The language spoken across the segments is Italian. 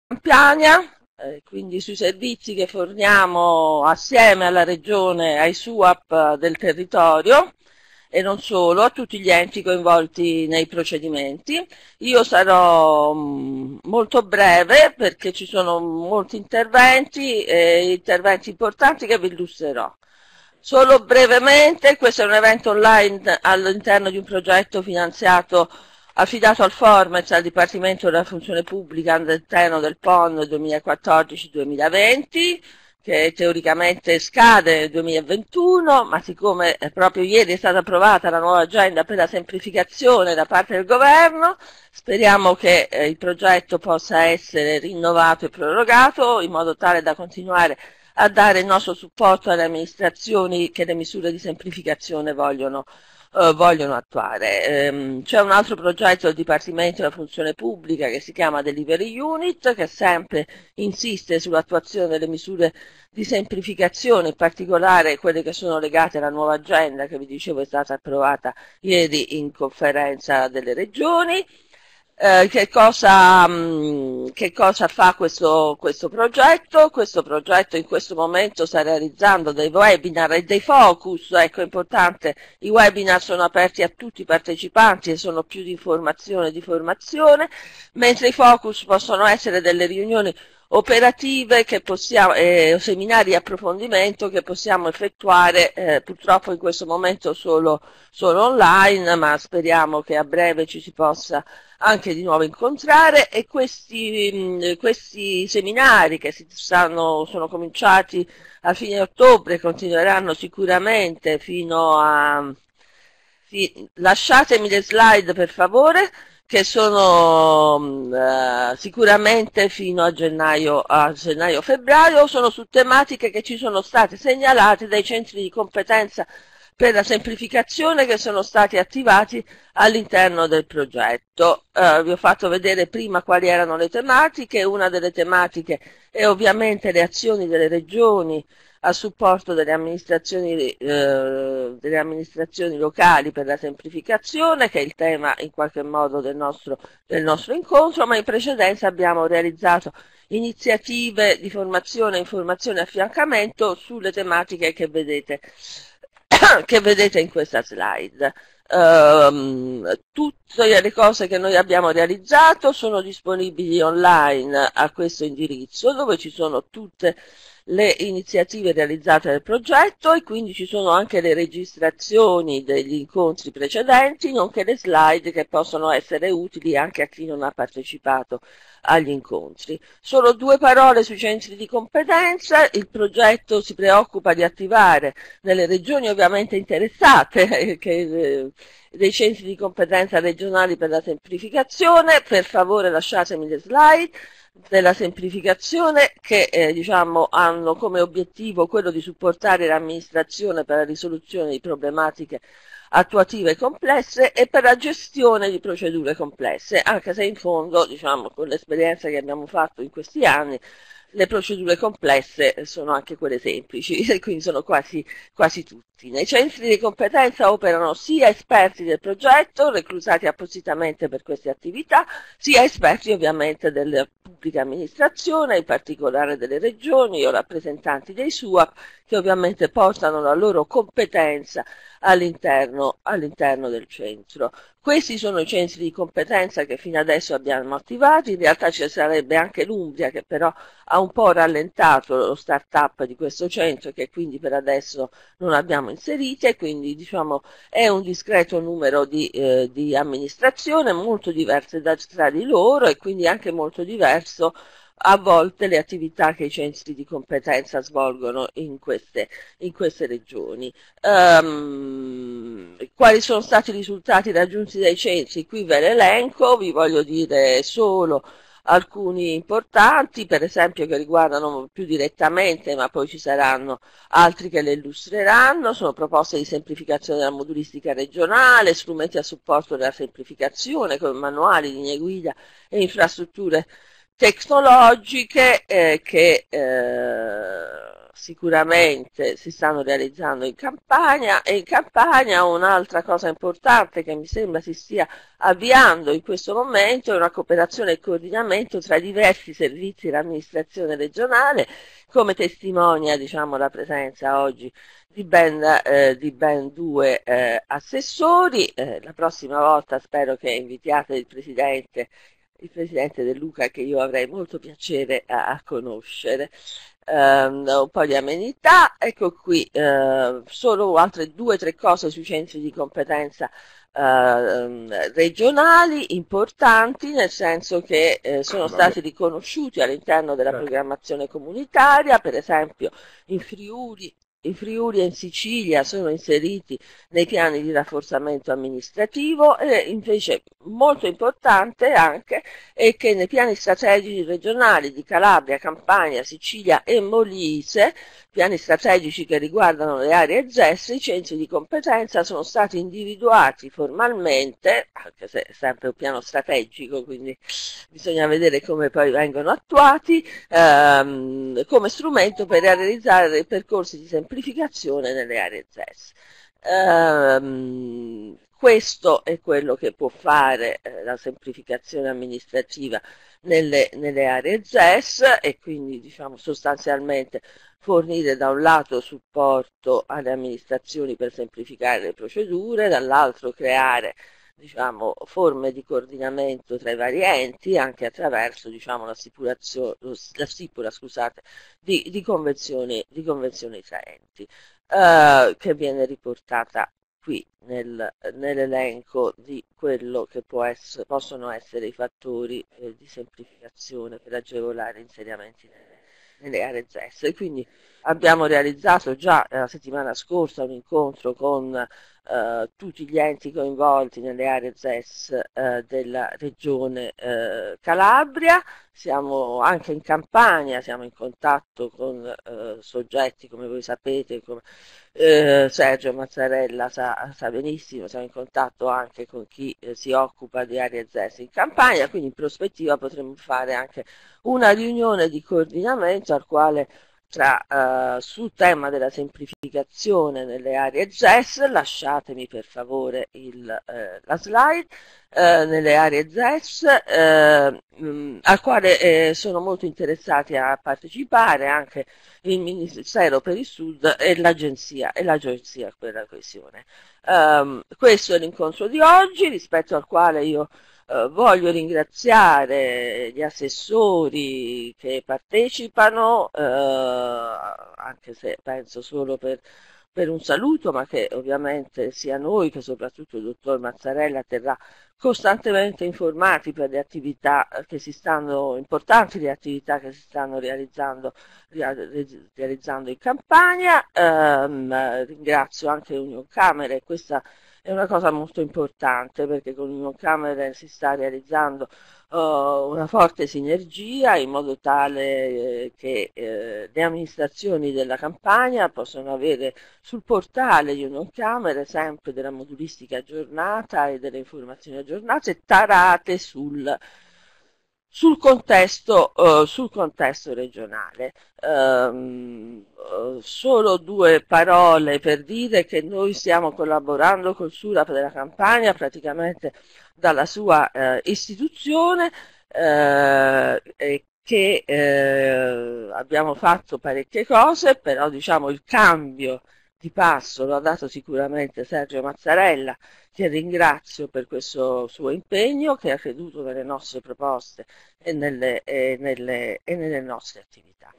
Campania, quindi sui servizi che forniamo assieme alla Regione, ai SUAP del territorio e non solo, a tutti gli enti coinvolti nei procedimenti. Io sarò molto breve perché ci sono molti interventi e interventi importanti che vi illustrerò. Solo brevemente, questo è un evento online all'interno di un progetto finanziato affidato al Formez, al Dipartimento della Funzione Pubblica all'interno del PON 2014-2020, che teoricamente scade nel 2021, ma siccome proprio ieri è stata approvata la nuova agenda per la semplificazione da parte del governo, speriamo che il progetto possa essere rinnovato e prorogato in modo tale da continuare a dare il nostro supporto alle amministrazioni che le misure di semplificazione vogliono attuare. C'è un altro progetto del Dipartimento della Funzione Pubblica che si chiama Delivery Unit, che sempre insiste sull'attuazione delle misure di semplificazione, in particolare quelle che sono legate alla nuova agenda che vi dicevo è stata approvata ieri in conferenza delle regioni. Che cosa fa questo progetto? Questo progetto in questo momento sta realizzando dei webinar e dei focus. Ecco, è importante, i webinar sono aperti a tutti i partecipanti e sono più di informazione e di formazione, mentre i focus possono essere delle riunioni operative che possiamo, o seminari di approfondimento che possiamo effettuare purtroppo in questo momento solo online, ma speriamo che a breve ci si possa anche di nuovo incontrare e questi seminari che sono cominciati a fine ottobre e continueranno sicuramente lasciatemi le slide per favore, che sono sicuramente fino a gennaio-febbraio, sono su tematiche che ci sono state segnalate dai centri di competenza per la semplificazione che sono stati attivati all'interno del progetto. Vi ho fatto vedere prima quali erano le tematiche. Una delle tematiche è ovviamente le azioni delle regioni a supporto delle amministrazioni locali per la semplificazione, che è il tema in qualche modo del nostro incontro, ma in precedenza abbiamo realizzato iniziative di formazione, informazione e affiancamento sulle tematiche che vedete in questa slide. Tutte le cose che noi abbiamo realizzato sono disponibili online a questo indirizzo, dove ci sono tutte le iniziative realizzate nel progetto e quindi ci sono anche le registrazioni degli incontri precedenti, nonché le slide che possono essere utili anche a chi non ha partecipato agli incontri. Solo due parole sui centri di competenza. Il progetto si preoccupa di attivare nelle regioni ovviamente interessate dei centri di competenza regionali per la semplificazione. Per favore lasciatemi le slide della semplificazione che diciamo hanno come obiettivo quello di supportare l'amministrazione per la risoluzione di problematiche attuative complesse e per la gestione di procedure complesse, anche se in fondo, diciamo, con l'esperienza che abbiamo fatto in questi anni, le procedure complesse sono anche quelle semplici, e quindi sono quasi tutti. Nei centri di competenza operano sia esperti del progetto, reclutati appositamente per queste attività, sia esperti ovviamente della pubblica amministrazione, in particolare delle regioni o rappresentanti dei SUAP, che ovviamente portano la loro competenza all'interno del centro. Questi sono i centri di competenza che fino adesso abbiamo attivati, in realtà ci sarebbe anche l'Umbria che però ha un po' rallentato lo start-up di questo centro che quindi per adesso non abbiamo inserito e quindi diciamo è un discreto numero di amministrazione molto diverse tra di loro e quindi anche molto diverso a volte le attività che i centri di competenza svolgono in queste regioni. Quali sono stati i risultati raggiunti dai centri? Qui ve l'elenco, vi voglio dire solo alcuni importanti, per esempio che riguardano più direttamente, ma poi ci saranno altri che le illustreranno, sono proposte di semplificazione della modulistica regionale, strumenti a supporto della semplificazione come manuali, linee guida e infrastrutture tecnologiche che sicuramente si stanno realizzando in Campania, e in Campania un'altra cosa importante che mi sembra si stia avviando in questo momento è una cooperazione e coordinamento tra diversi servizi dell'amministrazione regionale, come testimonia, diciamo, la presenza oggi di ben due assessori. La prossima volta spero che invitiate il presidente De Luca, che io avrei molto piacere a conoscere. Un po' di amenità, ecco qui solo altre 2 o 3 cose sui centri di competenza regionali importanti, nel senso che sono stati riconosciuti all'interno della programmazione comunitaria, per esempio in Friuli e in Sicilia sono inseriti nei piani di rafforzamento amministrativo, e invece molto importante anche è che nei piani strategici regionali di Calabria, Campania, Sicilia e Molise, piani strategici che riguardano le aree ZES, i centri di competenza sono stati individuati formalmente, anche se è sempre un piano strategico, quindi bisogna vedere come poi vengono attuati, come strumento per realizzare dei percorsi di semplificazione nelle aree ZES. Questo è quello che può fare la semplificazione amministrativa nelle aree ZES, e quindi, diciamo, sostanzialmente fornire da un lato supporto alle amministrazioni per semplificare le procedure, dall'altro creare, diciamo, forme di coordinamento tra i vari enti, anche attraverso, diciamo, la stipula, scusate, di convenzioni tra enti, che viene riportata qui nell'elenco di quello che possono essere i fattori di semplificazione per agevolare insediamenti nelle aree ZES. E quindi abbiamo realizzato già la settimana scorsa un incontro con tutti gli enti coinvolti nelle aree ZES della regione Calabria. Siamo anche in Campania, siamo in contatto con soggetti, come voi sapete, come Sergio Mazzarella sa benissimo, siamo in contatto anche con chi si occupa di aree ZES in Campania, quindi in prospettiva potremmo fare anche una riunione di coordinamento al quale sul tema della semplificazione nelle aree ZES, lasciatemi per favore la slide, nelle aree ZES, al quale sono molto interessati a partecipare anche il Ministero per il Sud e l'Agenzia per la coesione. Questo è l'incontro di oggi, rispetto al quale io voglio ringraziare gli assessori che partecipano, anche se penso solo per un saluto, ma che ovviamente sia noi che soprattutto il dottor Mazzarella terrà costantemente informati per le attività importanti le attività che si stanno realizzando in Campania. Ringrazio anche Unioncamere, questa è una cosa molto importante, perché con Unioncamere si sta realizzando una forte sinergia, in modo tale che le amministrazioni della Campania possono avere sul portale di Unioncamere sempre della modulistica aggiornata e delle informazioni aggiornate tarate sul contesto regionale. Solo 2 parole per dire che noi stiamo collaborando col SURAP della Campania praticamente dalla sua istituzione, e che abbiamo fatto parecchie cose, però, diciamo, il cambio di passo lo ha dato sicuramente Sergio Mazzarella, che ringrazio per questo suo impegno, che ha creduto nelle nostre proposte e nelle nostre attività.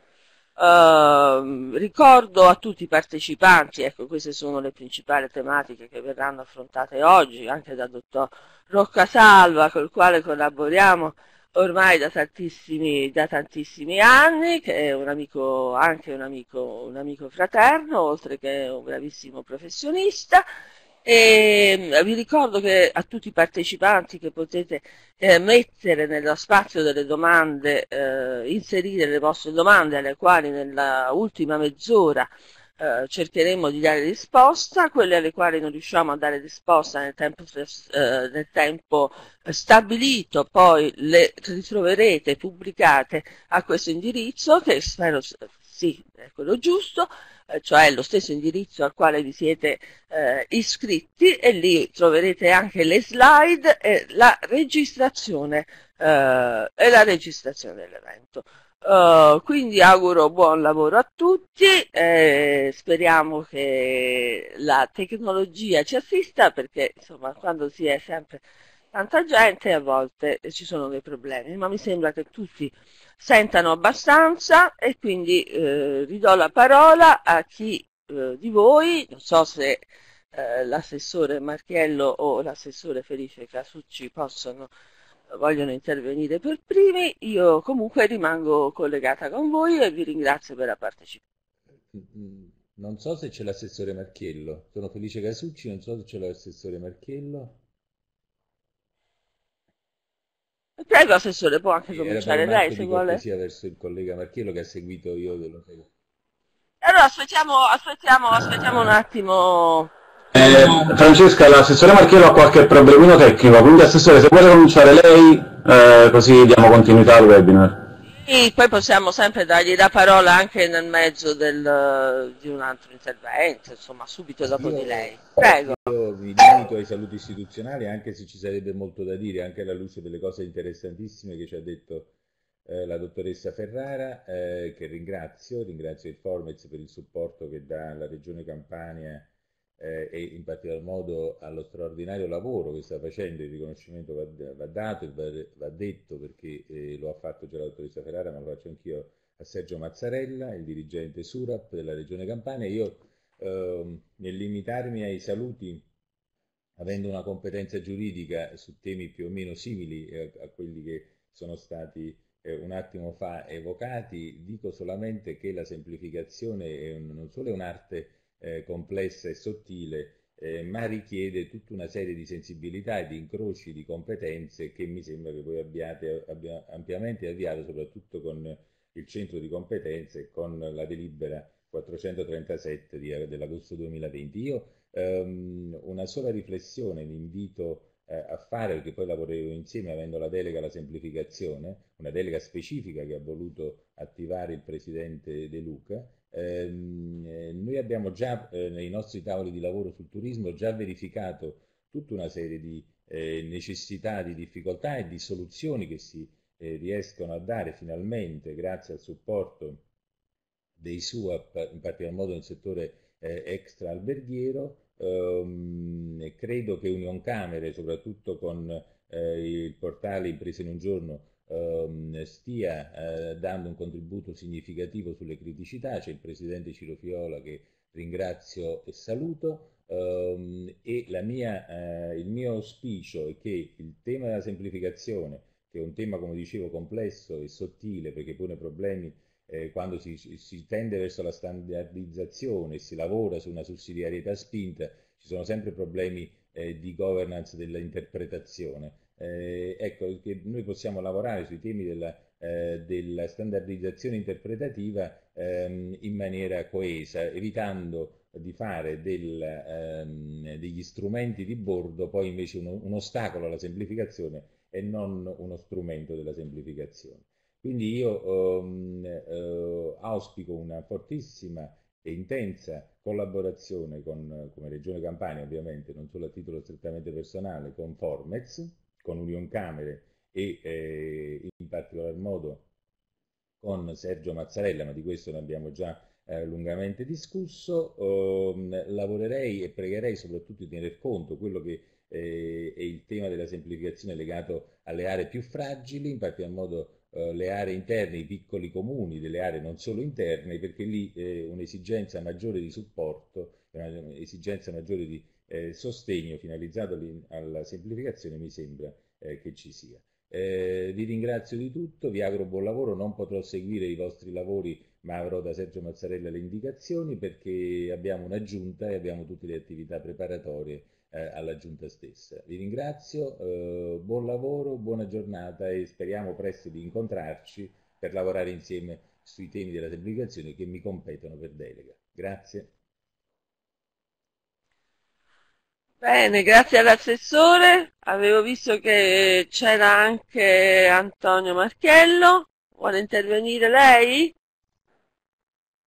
Ricordo a tutti i partecipanti, ecco, queste sono le principali tematiche che verranno affrontate oggi, anche dal dottor Roccasalva, col quale collaboriamo ormai da tantissimi anni, che è un amico fraterno, oltre che un bravissimo professionista. E vi ricordo che a tutti i partecipanti che potete mettere nello spazio delle domande, inserire le vostre domande, alle quali nella ultima mezz'ora cercheremo di dare risposta. Quelle alle quali non riusciamo a dare risposta nel tempo stabilito, poi le ritroverete pubblicate a questo indirizzo, che spero sì, è quello giusto, cioè lo stesso indirizzo al quale vi siete iscritti, e lì troverete anche le slide e la registrazione dell'evento. Quindi auguro buon lavoro a tutti, speriamo che la tecnologia ci assista, perché insomma quando si è sempre tanta gente a volte ci sono dei problemi, ma mi sembra che tutti sentano abbastanza, e quindi ridò la parola a chi di voi, non so se l'assessore Marchiello o l'assessore Felice Casucci vogliono intervenire per primi. Io comunque rimango collegata con voi e vi ringrazio per la partecipazione. Non so se c'è l'assessore Marchiello. Sono Felice Casucci, non so se c'è l'assessore Marchiello. Prego, assessore, può anche Sì, era per cominciare un lei atto se di vuole. cortesia verso il collega Marchiello che ha seguito io dello seguo. Allora aspettiamo un attimo. Francesca, l'assessore Marchiello ha qualche problemino tecnico, quindi assessore, se vuole cominciare lei, così diamo continuità al webinar. Sì, poi possiamo sempre dargli la parola anche nel mezzo di un altro intervento, insomma, subito dopo di Io, lei. Prego. io mi limito ai saluti istituzionali, anche se ci sarebbe molto da dire, anche alla luce delle cose interessantissime che ci ha detto la dottoressa Ferrara, che ringrazio il Formez per il supporto che dà alla Regione Campania e in particolar modo allo straordinario lavoro che sta facendo. Il riconoscimento va dato e va detto, perché lo ha fatto già la dottoressa Ferrara, ma lo faccio anch'io a Sergio Mazzarella, il dirigente SURAP della Regione Campania. Io nel limitarmi ai saluti, avendo una competenza giuridica su temi più o meno simili a quelli che sono stati un attimo fa evocati, dico solamente che la semplificazione non solo è un'arte complessa e sottile, ma richiede tutta una serie di sensibilità e di incroci di competenze che mi sembra che voi abbia ampiamente avviato, soprattutto con il centro di competenze e con la delibera 437 dell'agosto 2020. Io una sola riflessione vi invito a fare, perché poi lavoreremo insieme avendo la delega alla semplificazione, una delega specifica che ha voluto attivare il Presidente De Luca. Noi abbiamo già nei nostri tavoli di lavoro sul turismo già verificato tutta una serie di necessità, di difficoltà e di soluzioni che si riescono a dare finalmente grazie al supporto dei SUAP, in particolar modo nel settore extra alberghiero. E credo che Unioncamere, soprattutto con il portale Imprese in un giorno, stia dando un contributo significativo sulle criticità. C'è il presidente Ciro Fiola che ringrazio e saluto. E il mio auspicio è che il tema della semplificazione, che è un tema, come dicevo, complesso e sottile, perché pone problemi quando si tende verso la standardizzazione e si lavora su una sussidiarietà spinta, ci sono sempre problemi di governance dell'interpretazione. Ecco, che noi possiamo lavorare sui temi della standardizzazione interpretativa in maniera coesa, evitando di fare degli strumenti di bordo poi invece un ostacolo alla semplificazione e non uno strumento della semplificazione. Quindi io auspico una fortissima e intensa collaborazione come Regione Campania, ovviamente, non solo a titolo strettamente personale, con Formez, con Unioncamere e in particolar modo con Sergio Mazzarella, ma di questo ne abbiamo già lungamente discusso. Lavorerei e pregherei soprattutto di tener conto quello che è il tema della semplificazione legato alle aree più fragili, in particolar modo le aree interne, i piccoli comuni delle aree non solo interne, perché lì un'esigenza maggiore di supporto, un'esigenza maggiore di sostegno finalizzato alla semplificazione mi sembra che ci sia. Vi ringrazio di tutto, vi auguro buon lavoro, non potrò seguire i vostri lavori, ma avrò da Sergio Mazzarella le indicazioni, perché abbiamo una giunta e abbiamo tutte le attività preparatorie alla giunta stessa. Vi ringrazio, buon lavoro, buona giornata e speriamo presto di incontrarci per lavorare insieme sui temi della semplificazione che mi competono per delega. Grazie. Bene, grazie all'assessore. Avevo visto che c'era anche Antonio Marchiello. Vuole intervenire lei?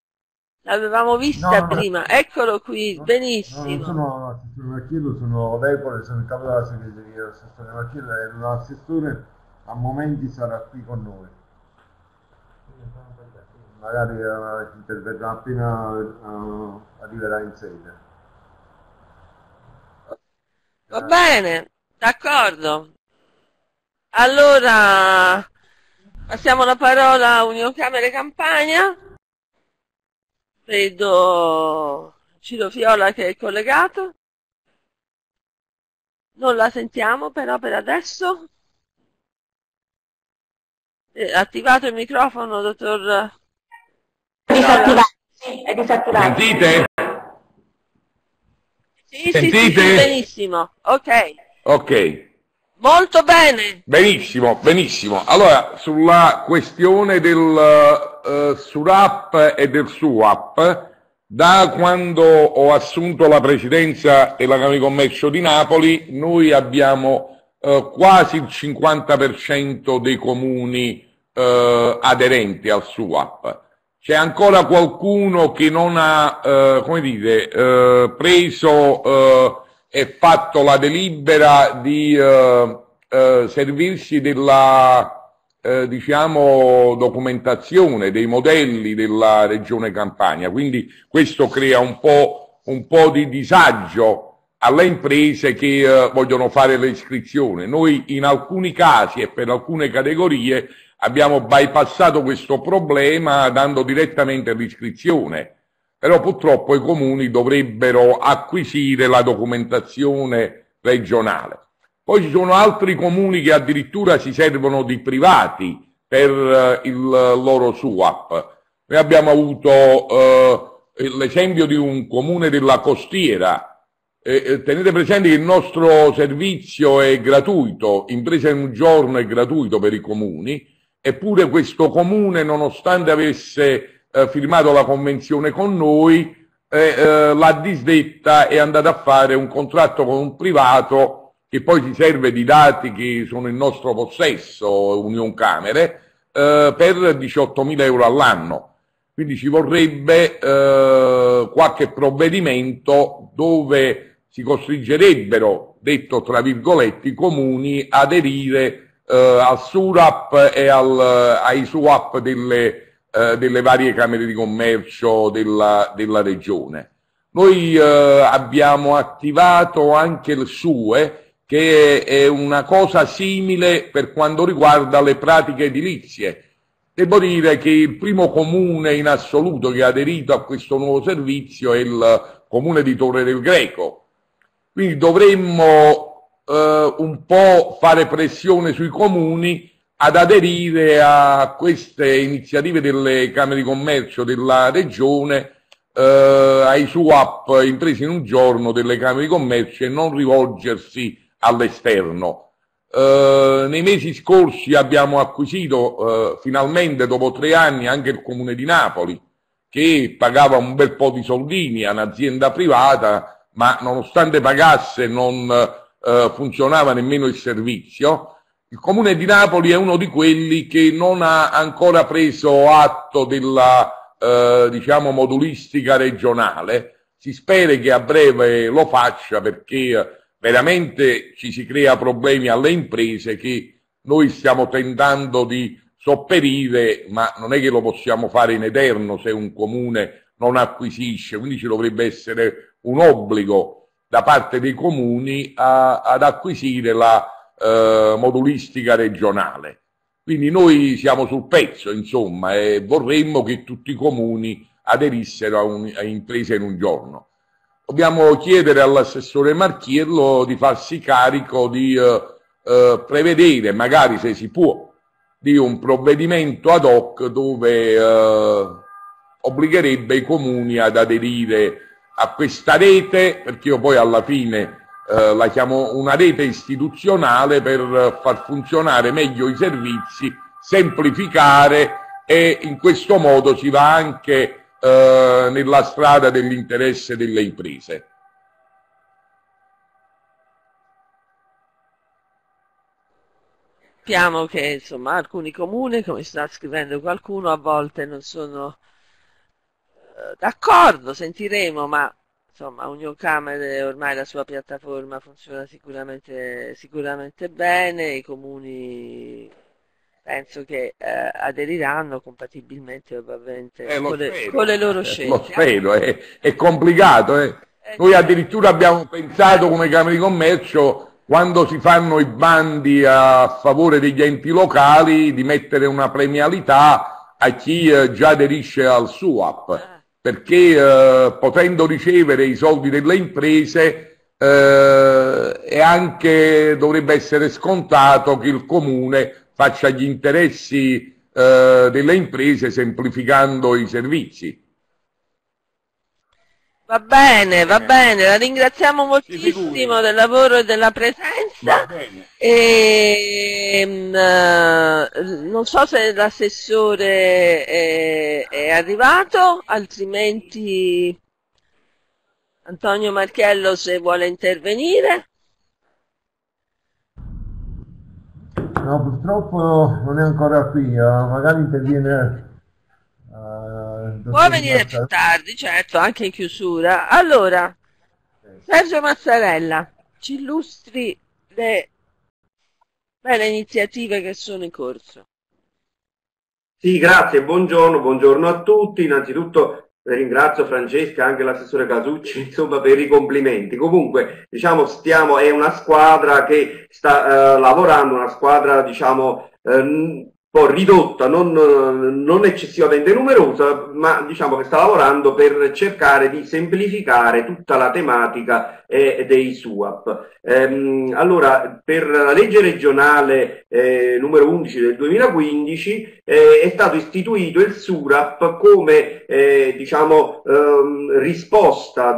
L'avevamo No, vista no, prima, eccolo qui, non benissimo. sono assessore Marchiello, sono Lepore, sono il capo della segreteria dell'assessore Marchiello e l'assessore a momenti sarà qui con noi. Magari interverrà appena arriverà in sede. Va bene, d'accordo. Allora, passiamo la parola a Union Camere Campania. Vedo Ciro Fiola che è collegato. Non la sentiamo però per adesso. Attivato il microfono, dottor Fiola? È disattivato. Sentite? Sì, Sentite? benissimo. Ok. Ok, Molto bene. benissimo, benissimo. Allora, sulla questione del SURAP e del SUAP, da quando ho assunto la presidenza della Camera di Commercio di Napoli, noi abbiamo quasi il 50% dei comuni aderenti al SUAP. C'è ancora qualcuno che non ha, come dire, preso e fatto la delibera di servirsi della, diciamo, documentazione, dei modelli della Regione Campania. Quindi questo crea un po' di disagio alle imprese che vogliono fare le iscrizioni. Noi in alcuni casi e per alcune categorie abbiamo bypassato questo problema dando direttamente l'iscrizione, però purtroppo i comuni dovrebbero acquisire la documentazione regionale. Poi ci sono altri comuni che addirittura si servono di privati per il loro SUAP. Noi abbiamo avuto l'esempio di un comune della costiera. Tenete presente che il nostro servizio è gratuito, impresa in un giorno è gratuito per i comuni, eppure questo comune, nonostante avesse firmato la convenzione con noi, l'ha disdetta e è andato a fare un contratto con un privato che poi si serve di dati che sono in nostro possesso, Union Camere, per 18.000 euro all'anno. Quindi ci vorrebbe qualche provvedimento dove si costringerebbero, detto tra virgolette, i comuni ad aderire al SURAP e ai SUAP delle varie camere di commercio della regione. Noi abbiamo attivato anche il SUE, che è una cosa simile per quanto riguarda le pratiche edilizie. Devo dire che il primo comune in assoluto che ha aderito a questo nuovo servizio è il comune di Torre del Greco. Quindi dovremmo un po' fare pressione sui comuni ad aderire a queste iniziative delle Camere di Commercio della Regione, ai SUAP impresi in un giorno delle Camere di Commercio e non rivolgersi all'esterno. Nei mesi scorsi abbiamo acquisito finalmente dopo 3 anni anche il Comune di Napoli, che pagava un bel po' di soldini a un'azienda privata, ma nonostante pagasse non funzionava nemmeno il servizio. Il Comune di Napoli è uno di quelli che non ha ancora preso atto della diciamo modulistica regionale. Si spera che a breve lo faccia, perché veramente ci si crea problemi alle imprese che noi stiamo tentando di sopperire, ma non è che lo possiamo fare in eterno se un comune non acquisisce, quindi ci dovrebbe essere un obbligo da parte dei comuni ad acquisire la modulistica regionale. Quindi noi siamo sul pezzo, insomma, e vorremmo che tutti i comuni aderissero a imprese in un giorno. Dobbiamo chiedere all'assessore Marchiello di farsi carico di prevedere, magari se si può, di un provvedimento ad hoc dove obbligherebbe i comuni ad aderire a questa rete, perché io poi alla fine la chiamo una rete istituzionale per far funzionare meglio i servizi, semplificare, e in questo modo si va anche nella strada dell'interesse delle imprese. Sappiamo che insomma alcuni comuni, come sta scrivendo qualcuno, a volte non sono d'accordo, sentiremo, ma insomma Unioncamere ormai la sua piattaforma funziona sicuramente bene, i comuni penso che aderiranno compatibilmente ovviamente con le loro lo scelte. spero, è complicato. Noi addirittura abbiamo pensato come Camere di Commercio, quando si fanno i bandi a favore degli enti locali, di mettere una premialità a chi già aderisce al SUAP, perché potendo ricevere i soldi delle imprese e anche dovrebbe essere scontato che il comune faccia gli interessi delle imprese semplificando i servizi. Va bene, la ringraziamo moltissimo del lavoro e della presenza. Non so se l'assessore è arrivato, altrimenti Antonio Marchiello se vuole intervenire. No, purtroppo non è ancora qui, magari interviene. Può venire più tardi, certo, anche in chiusura. Allora, Sergio Mazzarella, ci illustri le belle iniziative che sono in corso. Sì, grazie, buongiorno a tutti. Innanzitutto ringrazio Francesca, anche l'assessore Casucci, insomma, per i complimenti. Comunque, diciamo, è una squadra che sta lavorando, una squadra, diciamo, un po' ridotta, non eccessivamente numerosa, ma diciamo che sta lavorando per cercare di semplificare tutta la tematica dei SUAP. Allora, per la legge regionale numero 11 del 2015 è stato istituito il SURAP come diciamo risposta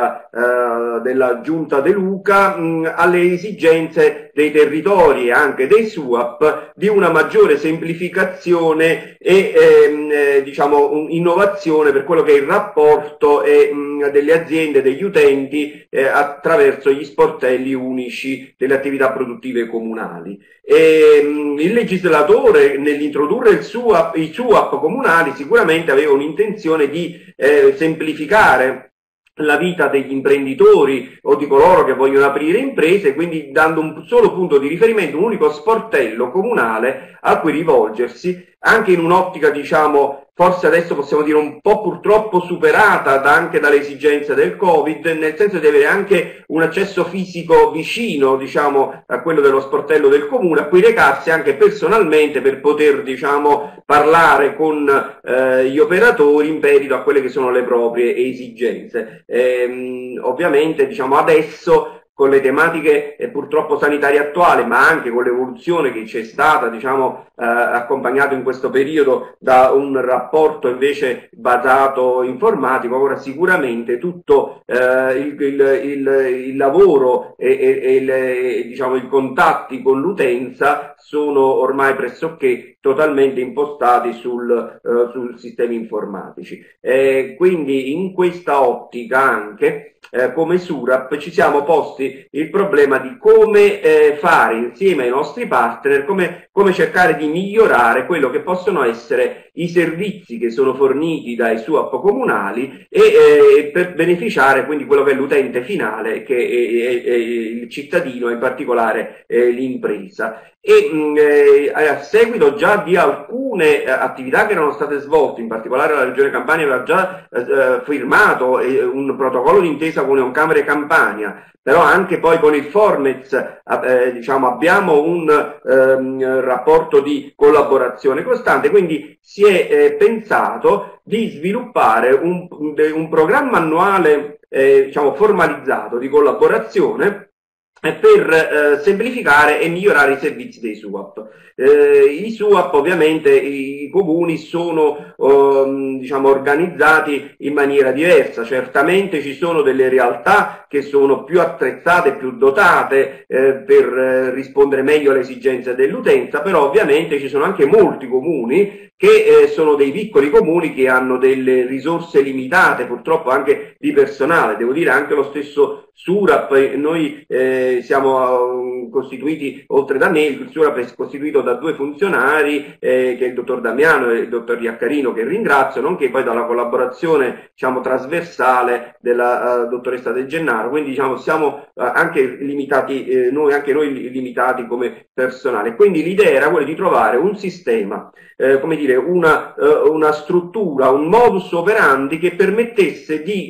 della Giunta De Luca alle esigenze dei territori e anche dei SUAP di una maggiore semplificazione e diciamo innovazione per quello che è il rapporto delle aziende, degli utenti attraverso gli sportelli unici delle attività produttive comunali. Il legislatore nell'introdurre i SUAP comunali sicuramente aveva un'intenzione di semplificare la vita degli imprenditori o di coloro che vogliono aprire imprese, quindi dando un solo punto di riferimento, un unico sportello comunale a cui rivolgersi, anche in un'ottica, diciamo, forse adesso possiamo dire un po' purtroppo superata anche dalle esigenze del Covid, nel senso di avere anche un accesso fisico vicino, diciamo, a quello dello sportello del comune, a cui recarsi anche personalmente per poter, diciamo, parlare con gli operatori in merito a quelle che sono le proprie esigenze. Ovviamente, diciamo, adesso con le tematiche purtroppo sanitarie attuali, ma anche con l'evoluzione che c'è stata, diciamo, accompagnato in questo periodo da un rapporto invece basato informatico, ora sicuramente tutto il lavoro e diciamo, i contatti con l'utenza sono ormai pressoché totalmente impostati sul sistemi informatici. Quindi in questa ottica anche come SURAP ci siamo posti il problema di come fare insieme ai nostri partner, come cercare di migliorare quello che possono essere i servizi che sono forniti dai SUAP comunali e per beneficiare quindi quello che è l'utente finale, che è il cittadino, in particolare l'impresa. A seguito già di alcune attività che erano state svolte, in particolare la Regione Campania aveva già firmato un protocollo d'intesa con Unioncamere Campania, però anche poi con il Formez diciamo, abbiamo un rapporto di collaborazione costante, quindi si è pensato di sviluppare un programma annuale diciamo, formalizzato di collaborazione per semplificare e migliorare i servizi dei SUAP. I SUAP ovviamente i comuni sono diciamo organizzati in maniera diversa, certamente ci sono delle realtà che sono più attrezzate, più dotate per rispondere meglio alle esigenze dell'utenza, però ovviamente ci sono anche molti comuni che sono dei piccoli comuni che hanno delle risorse limitate, purtroppo anche di personale. Devo dire anche lo stesso SURAP, noi siamo costituiti, oltre da me, il SURAP è costituito da 2 funzionari, che è il dottor Damiano e il dottor Iaccarino, che ringrazio, nonché poi dalla collaborazione, diciamo, trasversale della dottoressa De Gennaro. Quindi, diciamo, siamo anche limitati, anche noi limitati come personale. Quindi l'idea era quella di trovare un sistema, come dire, una struttura, un modus operandi che permettesse di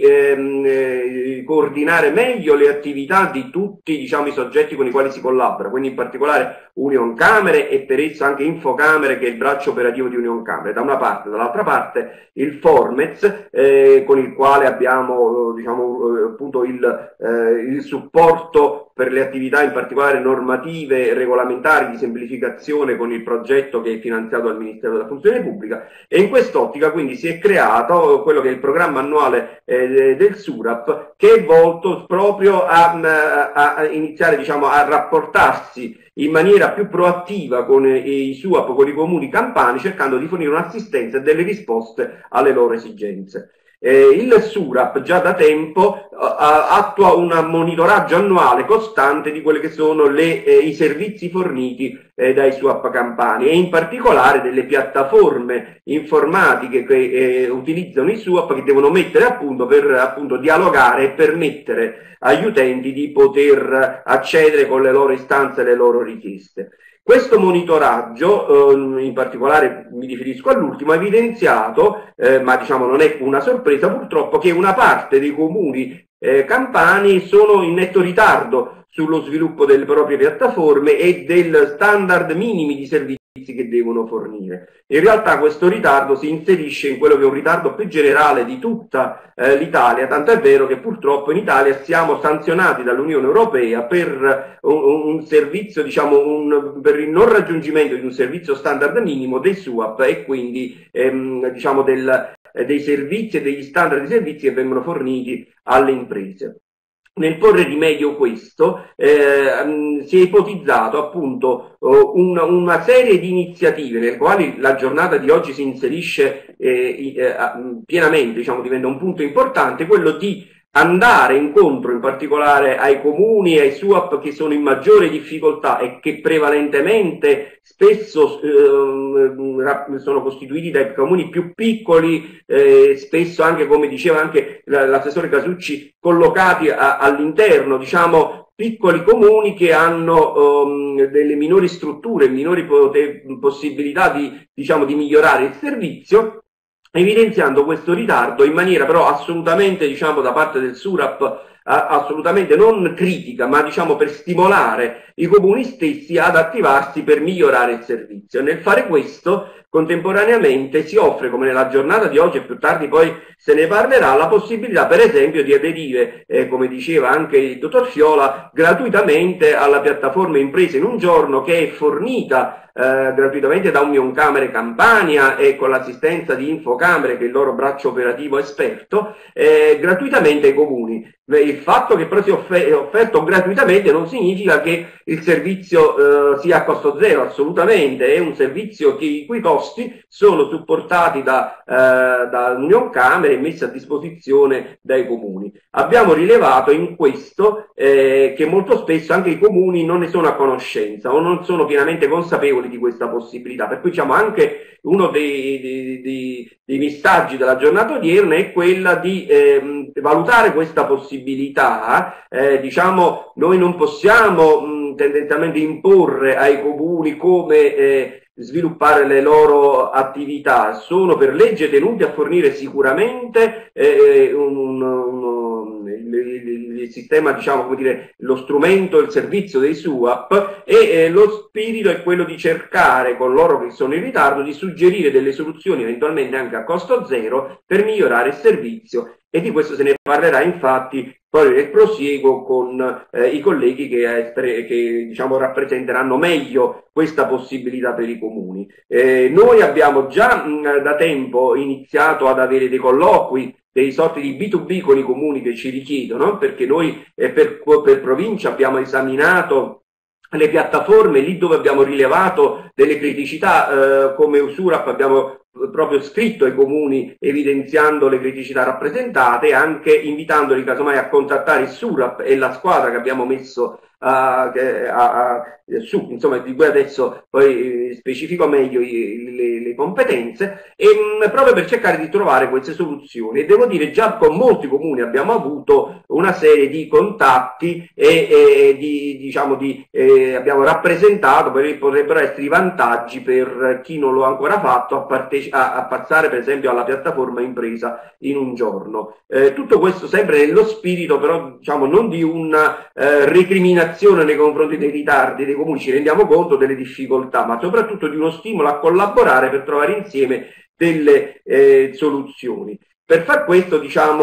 coordinare meglio le attività di tutti, diciamo, i soggetti con i quali si collabora, quindi in particolare Union Camere e per esso anche Infocamere, che è il braccio operativo di Union Camere da una parte, dall'altra parte il Formez, con il quale abbiamo appunto il supporto per le attività in particolare normative, regolamentari, di semplificazione, con il progetto che è finanziato dal Ministero della Funzione Pubblica. E in quest'ottica quindi si è creato quello che è il programma annuale del SURAP, che è volto proprio a iniziare, diciamo, a rapportarsi in maniera più proattiva con i SUAP, con i comuni campani, cercando di fornire un'assistenza e delle risposte alle loro esigenze. Il SURAP già da tempo attua un monitoraggio annuale costante di quelli che sono i servizi forniti dai SUAP campani, e in particolare delle piattaforme informatiche che utilizzano i SUAP, che devono mettere a punto per appunto dialogare e permettere agli utenti di poter accedere con le loro istanze e le loro richieste. Questo monitoraggio, in particolare mi riferisco all'ultimo, ha evidenziato, ma diciamo non è una sorpresa purtroppo, che una parte dei comuni campani sono in netto ritardo sullo sviluppo delle proprie piattaforme e del standard minimi di servizi che devono fornire. In realtà questo ritardo si inserisce in quello che è un ritardo più generale di tutta l'Italia, tanto è vero che purtroppo in Italia siamo sanzionati dall'Unione Europea per un servizio, diciamo, per il non raggiungimento di un servizio standard minimo dei SUAP, e quindi diciamo dei servizi e degli standard di servizi che vengono forniti alle imprese. Nel porre rimedio a questo si è ipotizzato appunto una serie di iniziative nelle quali la giornata di oggi si inserisce pienamente, diciamo, diventa un punto importante, quello di andare incontro in particolare ai comuni e ai SUAP che sono in maggiore difficoltà e che prevalentemente spesso sono costituiti dai comuni più piccoli, spesso anche, come diceva anche l'assessore Casucci, collocati all'interno, diciamo, piccoli comuni che hanno delle minori strutture, minori possibilità di migliorare il servizio, evidenziando questo ritardo in maniera però assolutamente, diciamo, da parte del SURAP, assolutamente non critica, ma diciamo per stimolare i comuni stessi ad attivarsi per migliorare il servizio. E nel fare questo, contemporaneamente si offre, come nella giornata di oggi e più tardi poi se ne parlerà, la possibilità per esempio di aderire, come diceva anche il dottor Fiola, gratuitamente alla piattaforma Imprese in un giorno, che è fornita gratuitamente da Union Camere Campania e con l'assistenza di Infocamere, che è il loro braccio operativo esperto, gratuitamente ai comuni. Il fatto che però sia offerto gratuitamente non significa che il servizio sia a costo zero, assolutamente, è un servizio i cui costi sono supportati da Union Camere e messi a disposizione dai comuni. Abbiamo rilevato in questo che molto spesso anche i comuni non ne sono a conoscenza o non sono pienamente consapevoli di questa possibilità, per cui diciamo anche uno dei messaggi della giornata odierna è quella di valutare questa possibilità. Diciamo, noi non possiamo tendenzialmente imporre ai comuni come sviluppare le loro attività, sono per legge tenuti a fornire sicuramente il sistema, diciamo, come dire, lo strumento, il servizio dei SUAP, e lo spirito è quello di cercare con loro che sono in ritardo di suggerire delle soluzioni eventualmente anche a costo zero per migliorare il servizio, e di questo se ne parlerà infatti poi nel prosieguo con i colleghi che diciamo rappresenteranno meglio questa possibilità per i comuni. Noi abbiamo già da tempo iniziato ad avere dei colloqui, dei sorti di B2B con i comuni che ci richiedono, perché noi per provincia abbiamo esaminato le piattaforme lì dove abbiamo rilevato delle criticità, come USURAP abbiamo proprio scritto ai comuni evidenziando le criticità rappresentate, anche invitandoli casomai a contattare il SURAP e la squadra che abbiamo messo insomma, di cui adesso poi specifico meglio le competenze, e proprio per cercare di trovare queste soluzioni. E devo dire, già con molti comuni abbiamo avuto una serie di contatti abbiamo rappresentato perché potrebbero essere i vantaggi per chi non lo ha ancora fatto a passare per esempio alla piattaforma impresa in un giorno. Tutto questo sempre nello spirito però non di una recriminazione nei confronti dei ritardi dei comuni, ci rendiamo conto delle difficoltà, ma soprattutto di uno stimolo a collaborare per trovare insieme delle soluzioni. Per far questo,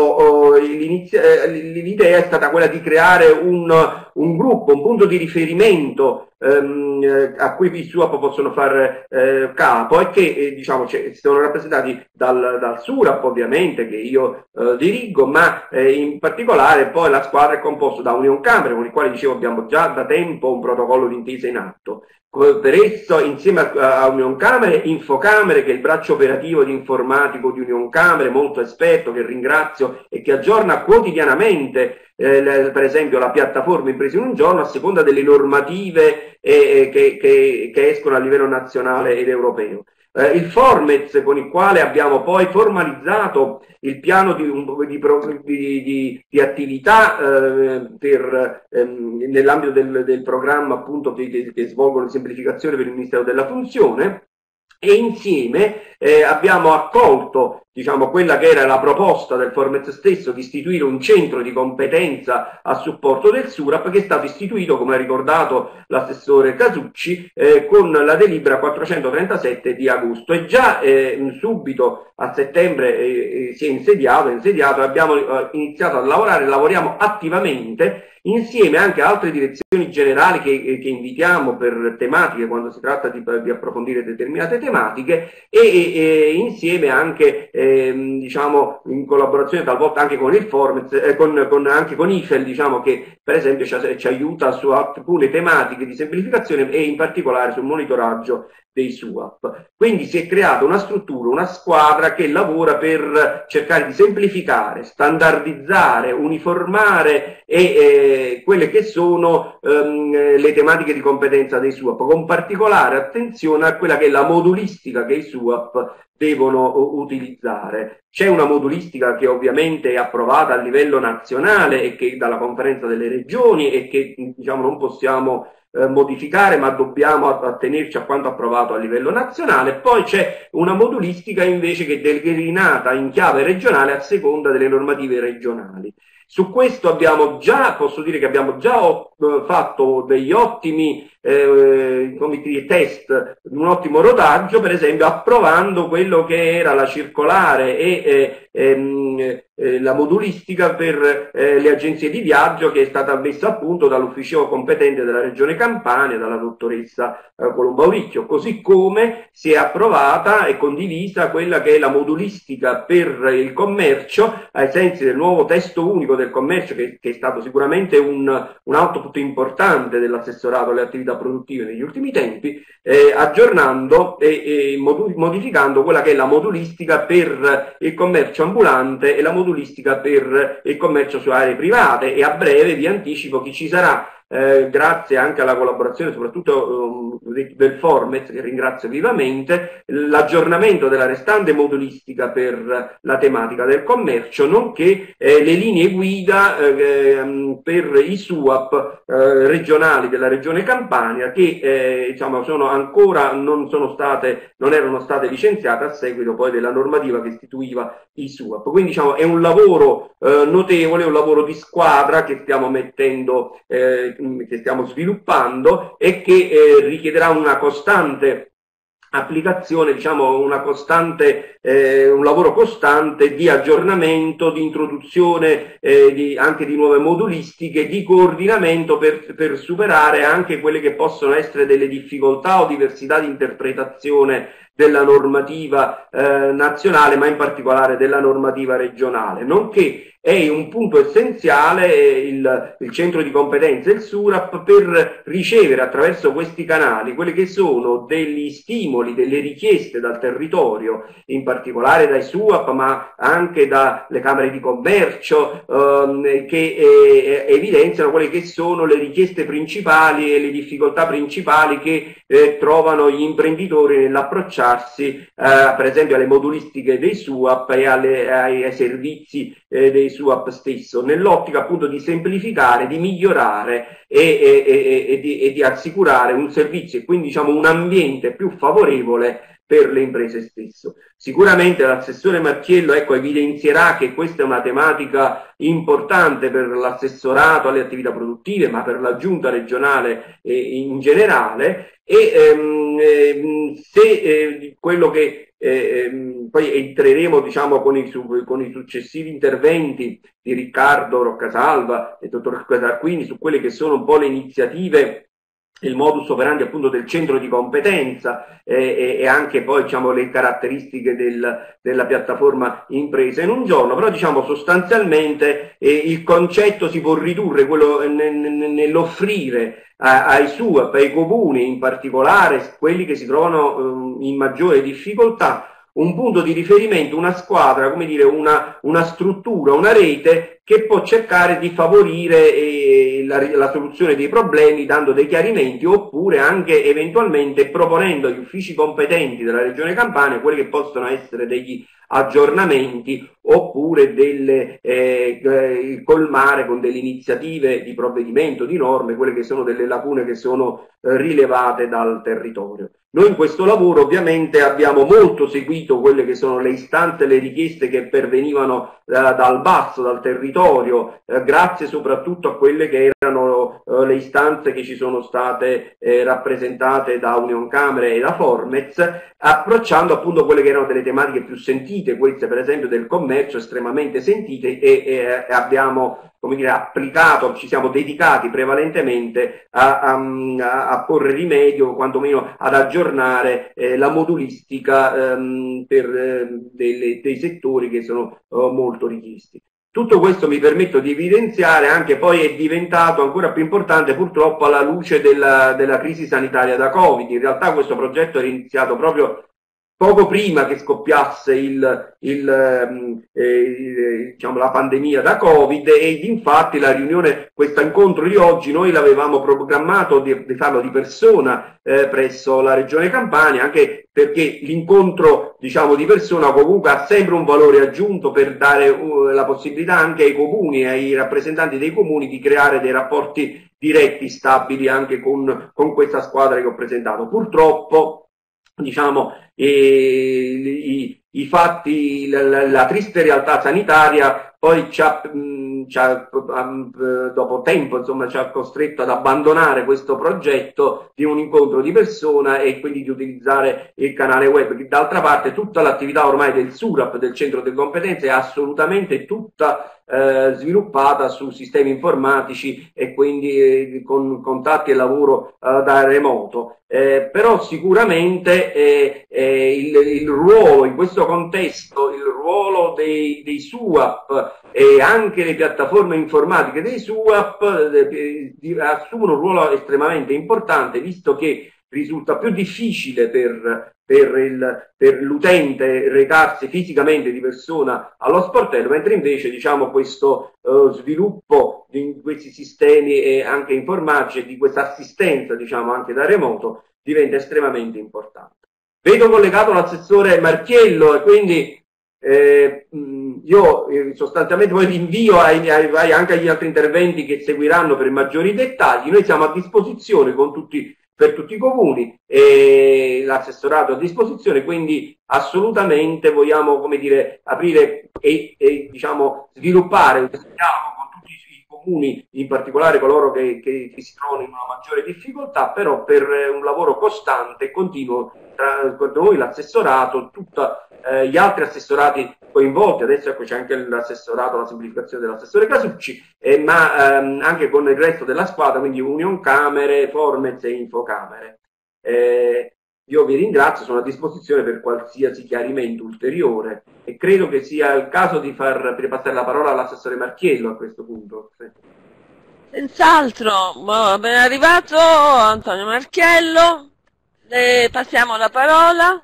l'idea è stata quella di creare un gruppo, un punto di riferimento a cui i SUAP possono fare capo, e che sono rappresentati dal SURAP, ovviamente, che io dirigo, ma in particolare poi la squadra è composta da Unioncamere, con i quali, dicevo, abbiamo già da tempo un protocollo d'intesa in atto. Per esso, insieme a Unioncamere, Infocamere, che è il braccio operativo di informatico di Unioncamere, molto esperto, che ringrazio e che aggiorna quotidianamente, per esempio, la piattaforma Imprese in un giorno a seconda delle normative che escono a livello nazionale ed europeo. Il Formez, con il quale abbiamo poi formalizzato il piano di attività nell'ambito del programma, appunto, che svolgono semplificazione per il Ministero della Funzione, e insieme abbiamo accolto quella che era la proposta del Formez stesso di istituire un centro di competenza a supporto del SURAP, che è stato istituito, come ha ricordato l'assessore Casucci, con la delibera 437 di agosto, e già subito a settembre si è insediato, abbiamo iniziato a lavorare, lavoriamo attivamente insieme anche a altre direzioni generali che invitiamo per tematiche, quando si tratta di approfondire determinate tematiche, e insieme anche in collaborazione talvolta anche con il Formez, anche con IFEL, che per esempio ci aiuta su alcune tematiche di semplificazione e in particolare sul monitoraggio dei SUAP. Quindi si è creata una struttura, una squadra che lavora per cercare di semplificare, standardizzare, uniformare quelle che sono le tematiche di competenza dei SUAP, con particolare attenzione a quella che è la modulistica che i SUAP devono utilizzare. C'è una modulistica che ovviamente è approvata a livello nazionale e che dalla conferenza delle regioni, e che non possiamo modificare, ma dobbiamo attenerci a quanto approvato a livello nazionale. Poi c'è una modulistica invece che è declinata in chiave regionale a seconda delle normative regionali. Su questo posso dire che abbiamo già fatto degli ottimi test, un ottimo rodaggio, per esempio approvando quello che era la circolare e la modulistica per le agenzie di viaggio, che è stata messa a punto dall'ufficio competente della Regione Campania, dalla dottoressa Colomba Uricchio, così come si è approvata e condivisa quella che è la modulistica per il commercio, ai sensi del nuovo testo unico del commercio, che è stato sicuramente un output importante dell'assessorato alle attività produttive negli ultimi tempi, aggiornando e modificando quella che è la modulistica per il commercio ambulante e la modulistica per il commercio su aree private. E a breve vi anticipo che ci sarà, grazie anche alla collaborazione soprattutto del Formez, che ringrazio vivamente, l'aggiornamento della restante modulistica per la tematica del commercio, nonché le linee guida per i SUAP regionali della Regione Campania, che sono ancora non erano state licenziate a seguito poi della normativa che istituiva i SUAP. Quindi è un lavoro notevole, un lavoro di squadra che stiamo mettendo, che stiamo sviluppando, e che richiederà una costante applicazione, un lavoro costante di aggiornamento, di introduzione anche di nuove modulistiche, di coordinamento per superare anche quelle che possono essere delle difficoltà o diversità di interpretazione della normativa nazionale, ma in particolare della normativa regionale, nonché è un punto essenziale il centro di competenza, il SURAP, per ricevere attraverso questi canali quelli che sono degli stimoli, delle richieste dal territorio, in particolare dai SUAP, ma anche dalle camere di commercio, che evidenziano quelle che sono le richieste principali e le difficoltà principali che trovano gli imprenditori nell'approcciarsi per esempio alle modulistiche dei SUAP e ai servizi dei SUAP stesso, nell'ottica appunto di semplificare, di migliorare e di assicurare un servizio e quindi diciamo un ambiente più favorevole per le imprese stesse. Sicuramente l'assessore Marchiello evidenzierà che questa è una tematica importante per l'assessorato alle attività produttive, ma per la giunta regionale in generale, e se quello che poi entreremo diciamo con i successivi interventi di Riccardo Roccasalva e dottor Tarquini su quelle che sono un po' le iniziative, il modus operandi appunto del centro di competenza e anche poi diciamo le caratteristiche della piattaforma impresa in un giorno, però diciamo sostanzialmente il concetto si può ridurre quello nell'offrire ai SUAP, ai comuni in particolare, quelli che si trovano in maggiore difficoltà, un punto di riferimento, una squadra, come dire, una struttura, una rete che può cercare di favorire la soluzione dei problemi dando dei chiarimenti oppure anche eventualmente proponendo agli uffici competenti della Regione Campania quelli che possono essere degli aggiornamenti oppure colmare con delle iniziative di provvedimento, di norme, quelle che sono delle lacune che sono rilevate dal territorio. Noi in questo lavoro ovviamente abbiamo molto seguito quelle che sono le istanze e le richieste che pervenivano dal basso, dal territorio, grazie soprattutto a quelle che erano le istanze che ci sono state rappresentate da Unioncamere e da Formez, approcciando appunto quelle che erano delle tematiche più sentite, queste per esempio del commercio estremamente sentite e abbiamo come dire, applicato, ci siamo dedicati prevalentemente a porre rimedio, quantomeno ad aggiornare la modulistica per dei settori che sono molto richiesti. Tutto questo mi permetto di evidenziare, anche poi è diventato ancora più importante purtroppo alla luce della crisi sanitaria da Covid. In realtà questo progetto era iniziato proprio poco prima che scoppiasse diciamo, la pandemia da Covid ed infatti la riunione, questo incontro di oggi, noi l'avevamo programmato di farlo di persona presso la Regione Campania, anche perché l'incontro diciamo di persona comunque ha sempre un valore aggiunto per dare la possibilità anche ai comuni, ai rappresentanti dei comuni di creare dei rapporti diretti, stabili anche con questa squadra che ho presentato. Purtroppo diciamo i fatti, la triste realtà sanitaria poi dopo tempo insomma ci ha costretto ad abbandonare questo progetto di un incontro di persona e quindi di utilizzare il canale web. D'altra parte tutta l'attività ormai del SURAP, del centro di competenze, è assolutamente tutta sviluppata su sistemi informatici e quindi con contatti e lavoro da remoto. Però sicuramente il ruolo in questo contesto, il ruolo dei SUAP e anche le piattaforme informatiche dei SUAP assumono un ruolo estremamente importante, visto che risulta più difficile per l'utente recarsi fisicamente di persona allo sportello, mentre invece diciamo questo sviluppo di questi sistemi anche informatici e di questa assistenza diciamo anche da remoto diventa estremamente importante. Vedo collegato l'assessore Marchiello e quindi io sostanzialmente poi rinvio anche agli altri interventi che seguiranno per maggiori dettagli. Noi siamo a disposizione per tutti i comuni e l'assessorato a disposizione, quindi assolutamente vogliamo come dire aprire e diciamo sviluppare un dialogo con tutti i comuni, in particolare coloro che si trovano in una maggiore difficoltà, però per un lavoro costante e continuo tra noi, l'assessorato, tutti gli altri assessorati coinvolti. Adesso ecco c'è anche l'assessorato alla semplificazione dell'assessore Casucci, ma anche con il resto della squadra, quindi Unioncamere, Formez e Infocamere. io vi ringrazio, sono a disposizione per qualsiasi chiarimento ulteriore e credo che sia il caso di far ripassare la parola all'assessore Marchiello a questo punto. Senz'altro, ben arrivato Antonio Marchiello, le passiamo la parola.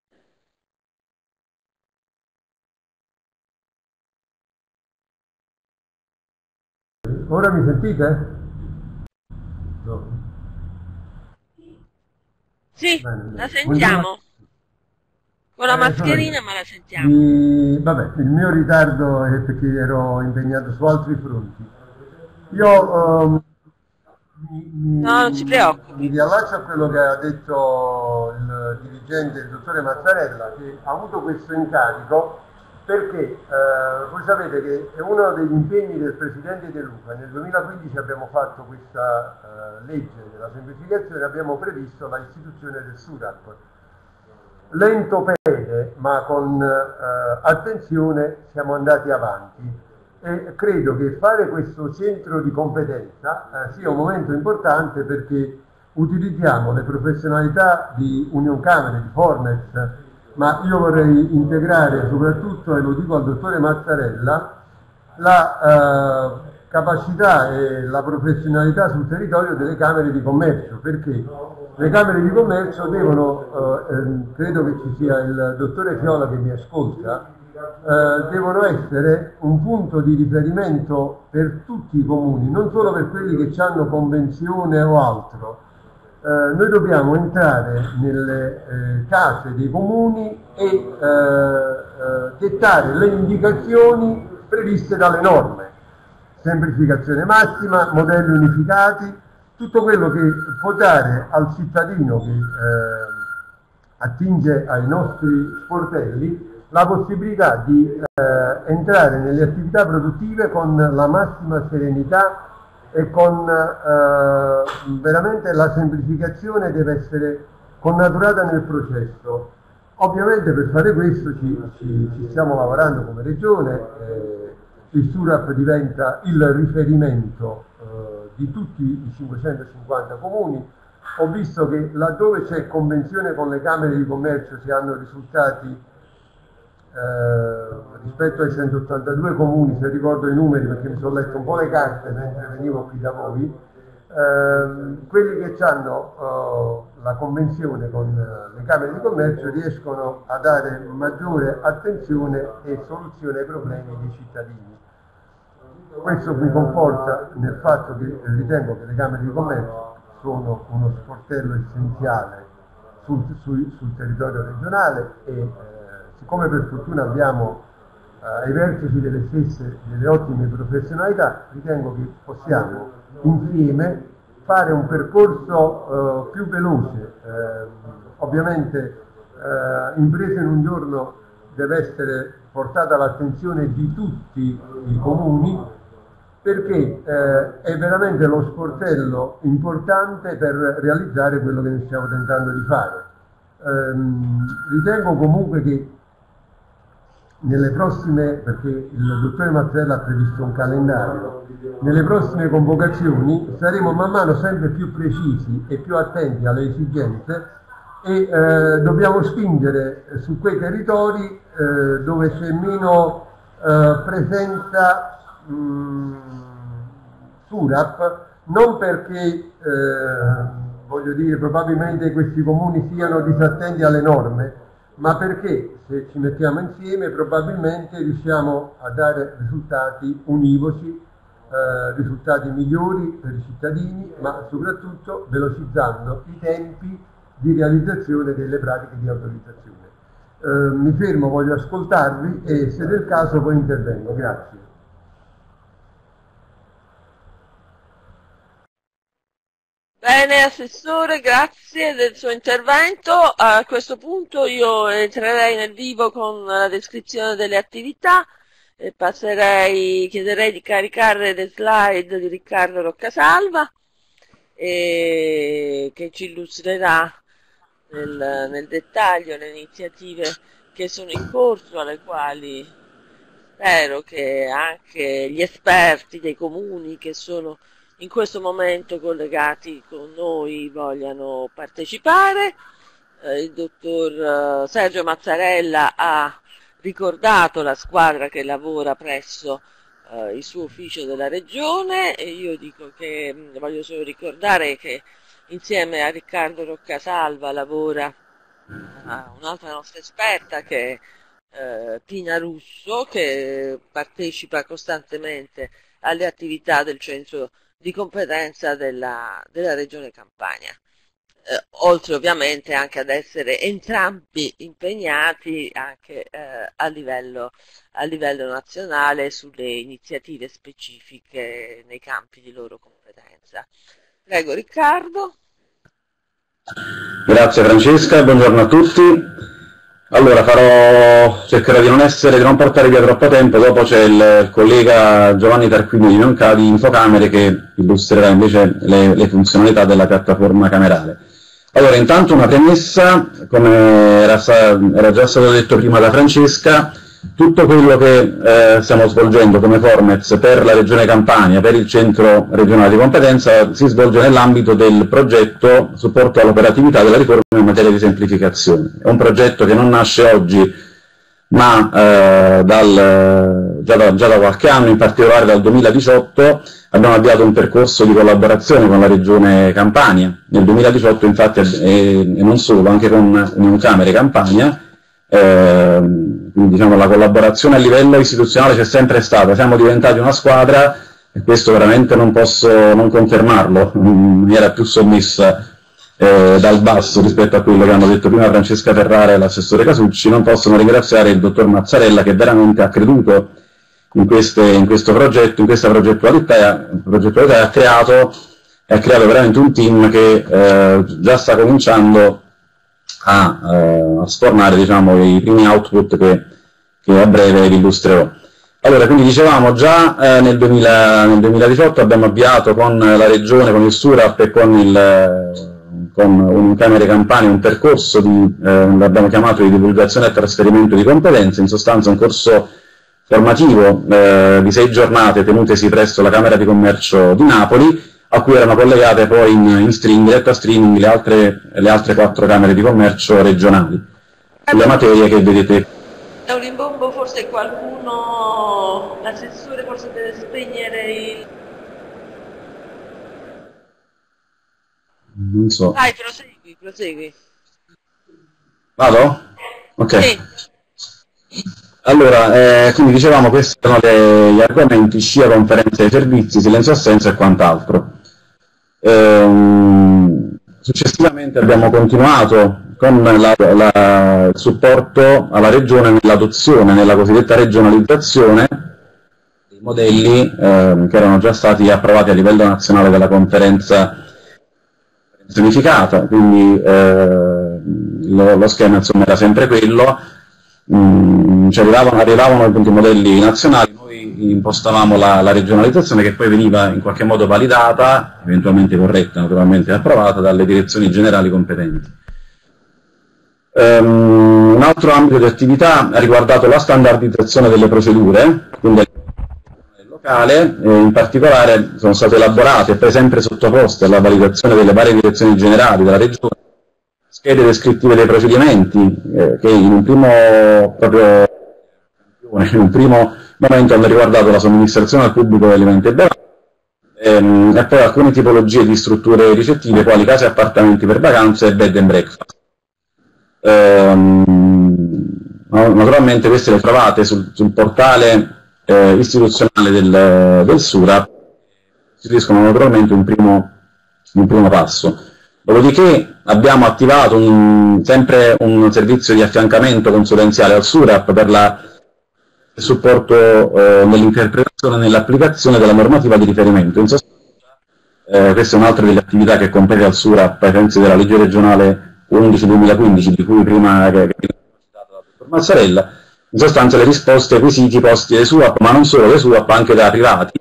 Ora mi sentite? No. Sì, Bene. la sentiamo. Con la mascherina, ma la sentiamo. Vabbè, il mio ritardo è perché ero impegnato su altri fronti. Io non si preoccupi. mi riallaccio a quello che ha detto il dirigente, il dottore Mazzarella, che ha avuto questo incarico perché voi sapete che è uno degli impegni del Presidente De Luca. Nel 2015 abbiamo fatto questa legge della semplificazione, abbiamo previsto la istituzione del SURAP. Lento pede, ma con attenzione siamo andati avanti e credo che fare questo centro di competenza sia un momento importante perché utilizziamo le professionalità di Unioncamere, di Fornex, ma io vorrei integrare soprattutto, e lo dico al dottore Mazzarella, la capacità e la professionalità sul territorio delle camere di commercio, perché le camere di commercio devono, credo che ci sia il dottore Fiola che mi ascolta, devono essere un punto di riferimento per tutti i comuni, non solo per quelli che hanno convenzione o altro. Noi dobbiamo entrare nelle case dei comuni e dettare le indicazioni previste dalle norme, semplificazione massima, modelli unificati, tutto quello che può dare al cittadino che attinge ai nostri sportelli la possibilità di entrare nelle attività produttive con la massima serenità e con veramente la semplificazione deve essere connaturata nel processo. Ovviamente per fare questo ci stiamo lavorando come regione, il SURAP diventa il riferimento di tutti i 550 comuni. Ho visto che laddove c'è convenzione con le camere di commercio si hanno risultati rispetto ai 182 comuni, se ricordo i numeri perché mi sono letto un po' le carte mentre venivo qui da voi, quelli che hanno la convenzione con le camere di commercio riescono a dare maggiore attenzione e soluzione ai problemi dei cittadini. Questo mi conforta nel fatto che ritengo che le camere di commercio sono uno sportello essenziale sul territorio regionale e siccome per fortuna abbiamo ai vertici delle stesse delle ottime professionalità, ritengo che possiamo insieme fare un percorso più veloce. Ovviamente impresa in un giorno deve essere portata all'attenzione di tutti i comuni perché è veramente lo sportello importante per realizzare quello che noi stiamo tentando di fare. Ritengo comunque che nelle prossime, perché il dottore Mazzarella ha previsto un calendario, nelle prossime convocazioni saremo man mano sempre più precisi e più attenti alle esigenze e dobbiamo spingere su quei territori dove c'è meno presenza SURAP, non perché voglio dire probabilmente questi comuni siano disattenti alle norme, ma perché se ci mettiamo insieme probabilmente riusciamo a dare risultati univoci, risultati migliori per i cittadini, ma soprattutto velocizzando i tempi di realizzazione delle pratiche di autorizzazione. Mi fermo, voglio ascoltarvi e se del caso poi intervengo. Grazie. Bene, Assessore, grazie del suo intervento. A questo punto io entrerei nel vivo con la descrizione delle attività e chiederei di caricare le slide di Riccardo Roccasalva che ci illustrerà nel dettaglio le iniziative che sono in corso, alle quali spero che anche gli esperti dei comuni che sono in questo momento collegati con noi vogliano partecipare. il dottor Sergio Mazzarella ha ricordato la squadra che lavora presso il suo ufficio della regione, e io dico che voglio solo ricordare che insieme a Riccardo Roccasalva lavora un'altra nostra esperta che è Tina Russo, che partecipa costantemente alle attività del centro di competenza della regione Campania. Oltre ovviamente anche ad essere entrambi impegnati anche a livello nazionale sulle iniziative specifiche nei campi di loro competenza. Prego Riccardo. Grazie Francesca, buongiorno a tutti. Allora cercherò di non portare via troppo tempo, dopo c'è il collega Giovanni Tarquini di Infocamere che illustrerà invece le funzionalità della piattaforma camerale. Allora, intanto una premessa, come era già stato detto prima da Francesca, tutto quello che stiamo svolgendo come Formez per la Regione Campania, per il Centro Regionale di Competenza, si svolge nell'ambito del progetto Supporto all'operatività della riforma in materia di semplificazione. È un progetto che non nasce oggi, ma già da qualche anno, in particolare dal 2018, abbiamo avviato un percorso di collaborazione con la Regione Campania. Nel 2018 infatti, e non solo, anche con Unioncamere Campania, quindi diciamo la collaborazione a livello istituzionale c'è sempre stata, siamo diventati una squadra e questo veramente non posso non confermarlo in maniera più sommessa dal basso rispetto a quello che hanno detto prima Francesca Ferrara e l'assessore Casucci. Non possono ringraziare il dottor Mazzarella che veramente ha creduto in questo progetto, in questa progettualità e ha creato veramente un team che già sta cominciando a sfornare, diciamo, i primi output che a breve vi illustrerò. Allora, quindi dicevamo già nel 2018 abbiamo avviato con la Regione, con il SURAP e con Unioncamere Campania un percorso l'abbiamo chiamato di divulgazione e trasferimento di competenze, in sostanza un corso formativo di 6 giornate tenutesi presso la Camera di Commercio di Napoli, a cui erano collegate poi in diretta streaming le altre 4 Camere di Commercio regionali, sulle materie che vedete. È un rimbombo, forse qualcuno, l'assessore forse deve spegnere il... Non so. Dai, prosegui. Vado? Ok. Sì. Allora, quindi dicevamo questi sono gli argomenti: scia, conferenze dei servizi, silenzio assenza e quant'altro. Successivamente abbiamo continuato con il supporto alla Regione nell'adozione, nella cosiddetta regionalizzazione dei modelli che erano già stati approvati a livello nazionale dalla conferenza unificata, quindi lo schema insomma era sempre quello. Arrivavano appunto i modelli nazionali, noi impostavamo la regionalizzazione che poi veniva in qualche modo validata, eventualmente corretta, naturalmente approvata dalle direzioni generali competenti. Un altro ambito di attività ha riguardato la standardizzazione delle procedure, quindi a livello locale, in particolare sono state elaborate e poi sempre sottoposte alla validazione delle varie direzioni generali della Regione schede descrittive dei procedimenti che in un primo momento hanno riguardato la somministrazione al pubblico di alimenti e bevande e poi alcune tipologie di strutture ricettive quali case e appartamenti per vacanze e bed and breakfast. Naturalmente queste le trovate sul portale istituzionale del SURAP, costituiscono naturalmente un primo passo. Dopodiché abbiamo attivato sempre un servizio di affiancamento consulenziale al SURAP per il supporto nell'interpretazione e nell'applicazione della normativa di riferimento. In sostanza, questa è un'altra delle attività che compete al SURAP ai sensi della legge regionale 11-2015, di cui prima che citata dal dottor Mazzarella. In sostanza le risposte ai quesiti posti dai SUAP, ma non solo dai SUAP, anche da privati,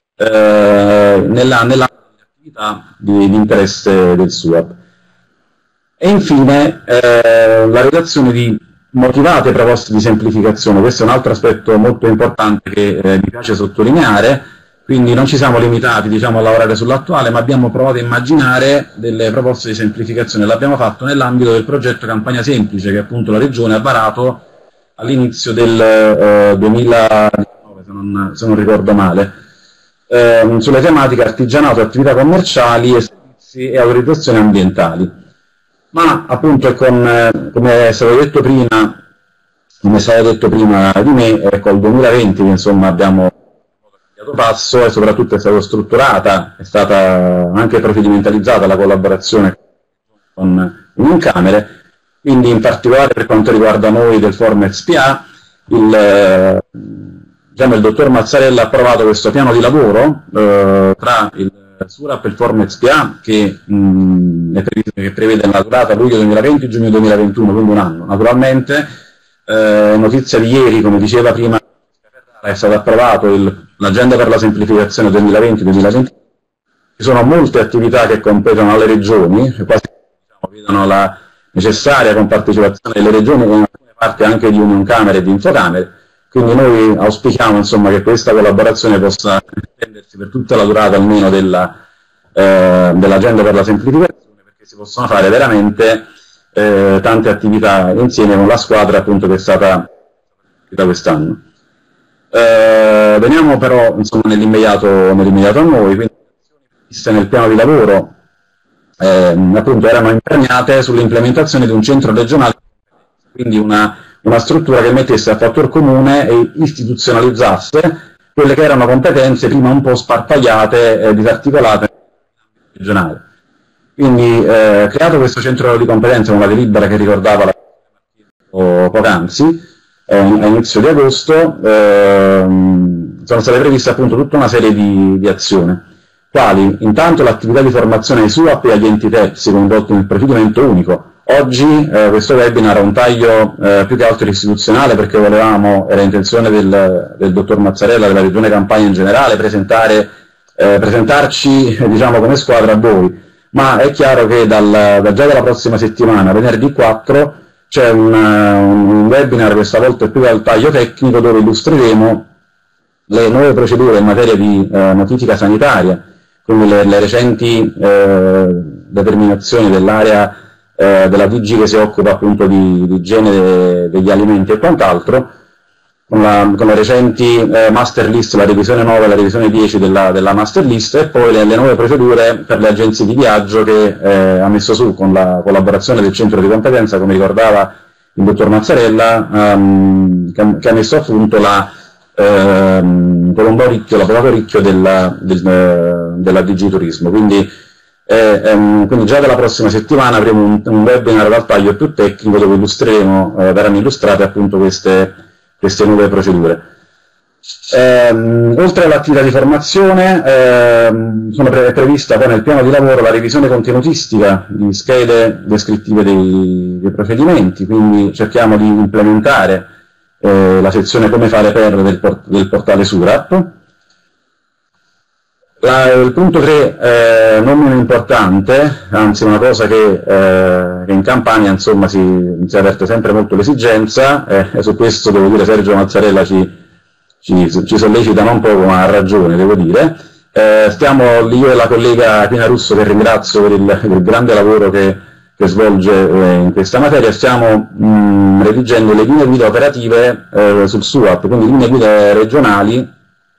nella di interesse del SUAP. E infine la redazione di motivate proposte di semplificazione. Questo è un altro aspetto molto importante che mi piace sottolineare. Quindi non ci siamo limitati, diciamo, a lavorare sull'attuale, ma abbiamo provato a immaginare delle proposte di semplificazione. L'abbiamo fatto nell'ambito del progetto Campania Semplice, che appunto la Regione ha varato all'inizio del 2019, se non ricordo male, sulle tematiche artigianato, attività commerciali e servizi e autorizzazioni ambientali. Ma appunto come è stato detto prima di me, ecco, il 2020 insomma abbiamo cambiato passo e soprattutto è stata strutturata, è stata anche procedimentalizzata la collaborazione con Unioncamere, quindi in particolare per quanto riguarda noi del Forum SPA, il dottor Mazzarella ha approvato questo piano di lavoro tra il SURAP e il Forum SPA che prevede la durata luglio 2020 giugno 2021, quindi un anno. Naturalmente, notizia di ieri, come diceva prima, è stato approvato l'agenda per la semplificazione 2020-2021. Ci sono molte attività che competono alle regioni, che quasi vedono la necessaria compartecipazione delle regioni e in alcune parti anche di Unioncamere e di Infocamere. Quindi noi auspichiamo insomma, che questa collaborazione possa estendersi per tutta la durata almeno dell'agenda per la semplificazione, perché si possono fare veramente tante attività insieme con la squadra appunto che è stata da quest'anno. Veniamo però insomma, nell'immediato a noi, quindi nel piano di lavoro appunto erano imperniate sull'implementazione di un centro regionale, quindi una struttura che mettesse a fattor comune e istituzionalizzasse quelle che erano competenze prima un po' sparpagliate e disarticolate regionale. Quindi creato questo centro di competenze con la delibera che ricordava poc'anzi, a inizio di agosto, sono state previste appunto tutta una serie di azioni, quali intanto l'attività di formazione ai SUAP e agli enti terzi coinvolti nel procedimento unico. Oggi questo webinar ha un taglio più che altro istituzionale, perché era intenzione del dottor Mazzarella, della Regione Campania in generale, presentarci diciamo, come squadra a voi, ma è chiaro che già dalla prossima settimana, venerdì 4, c'è un webinar, questa volta più al taglio tecnico, dove illustreremo le nuove procedure in materia di notifica sanitaria, quindi le recenti determinazioni dell'area della DG che si occupa appunto di igiene degli alimenti e quant'altro, con le recenti master list, la revisione 9 e la revisione 10 della master list, e poi le nuove procedure per le agenzie di viaggio che ha messo su con la collaborazione del centro di competenza, come ricordava il dottor Mazzarella, che ha messo a punto l'operato ricchio della DG Turismo. Quindi già dalla prossima settimana avremo un webinar dal taglio più tecnico, dove verranno illustrate appunto queste nuove procedure. Oltre all'attività di formazione, è prevista poi nel piano di lavoro la revisione contenutistica di schede descrittive dei procedimenti, quindi cerchiamo di implementare la sezione come fare per del portale SURAP. Il punto 3, non meno importante, anzi una cosa che in Campania insomma si avverte sempre molto l'esigenza, e su questo devo dire Sergio Mazzarella ci sollecita non poco, ma ha ragione, devo dire. Io e la collega Pina Russo, che ringrazio per il grande lavoro che svolge in questa materia, stiamo redigendo le linee guida operative sul SUAP, quindi linee guida regionali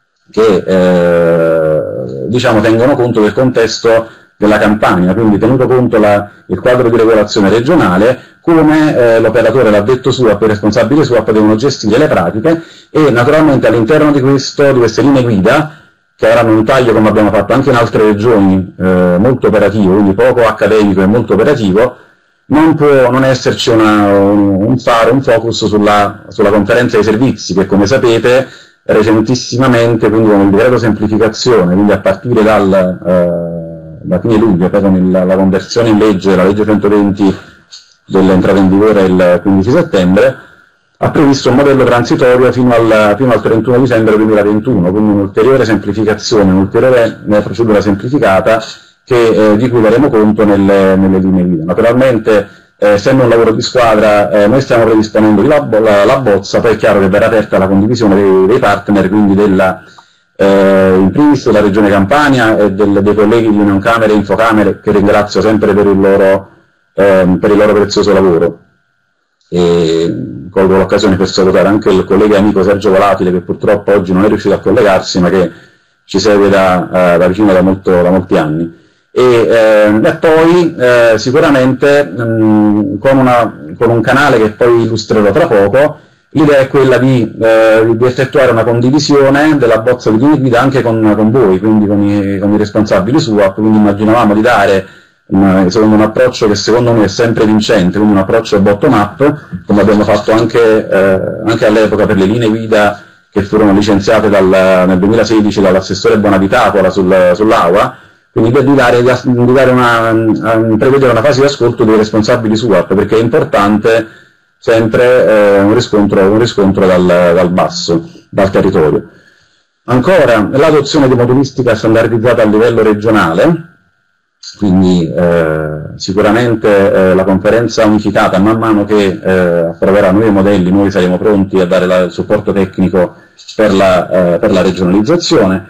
che diciamo tengono conto del contesto della Campania, quindi tenuto conto il quadro di regolazione regionale, come l'operatore, l'addetto SUAP e il responsabile SUAP devono gestire le pratiche, e naturalmente all'interno di queste linee guida, che avranno un taglio, come abbiamo fatto anche in altre regioni, molto operativo, quindi poco accademico e molto operativo, non può non esserci un focus sulla conferenza dei servizi, che come sapete recentissimamente, quindi con il decreto semplificazione, quindi a partire da fine luglio, poi con la conversione in legge della legge 120 dell'entrata in vigore il 15 settembre, ha previsto un modello transitorio fino al 31 dicembre 2021, quindi un'ulteriore semplificazione, un'ulteriore procedura semplificata di cui daremo conto nelle linee guida. Naturalmente, essendo un lavoro di squadra, noi stiamo predisponendo la bozza, poi è chiaro che verrà aperta la condivisione dei partner, quindi in primis della Regione Campania e dei colleghi di Union Camere e Infocamere, che ringrazio sempre per il loro prezioso lavoro. E colgo l'occasione per salutare anche il collega e amico Sergio Volatile, che purtroppo oggi non è riuscito a collegarsi, ma che ci segue da vicino da molti anni. E poi sicuramente con un canale che poi illustrerò tra poco, l'idea è quella di effettuare una condivisione della bozza di linee guida anche con voi, quindi con i responsabili SUAP. Quindi immaginavamo di dare secondo un approccio che secondo me è sempre vincente, quindi un approccio bottom up, come abbiamo fatto anche all'epoca per le linee guida che furono licenziate nel 2016 dall'assessore Bonavitacola sull'AUA, quindi di prevedere una fase di ascolto dei responsabili SUAP, perché è importante sempre un riscontro dal basso, dal territorio. Ancora, l'adozione di modulistica standardizzata a livello regionale, quindi sicuramente la conferenza unificata, man mano che approverà nuovi modelli, noi saremo pronti a dare il supporto tecnico per la regionalizzazione,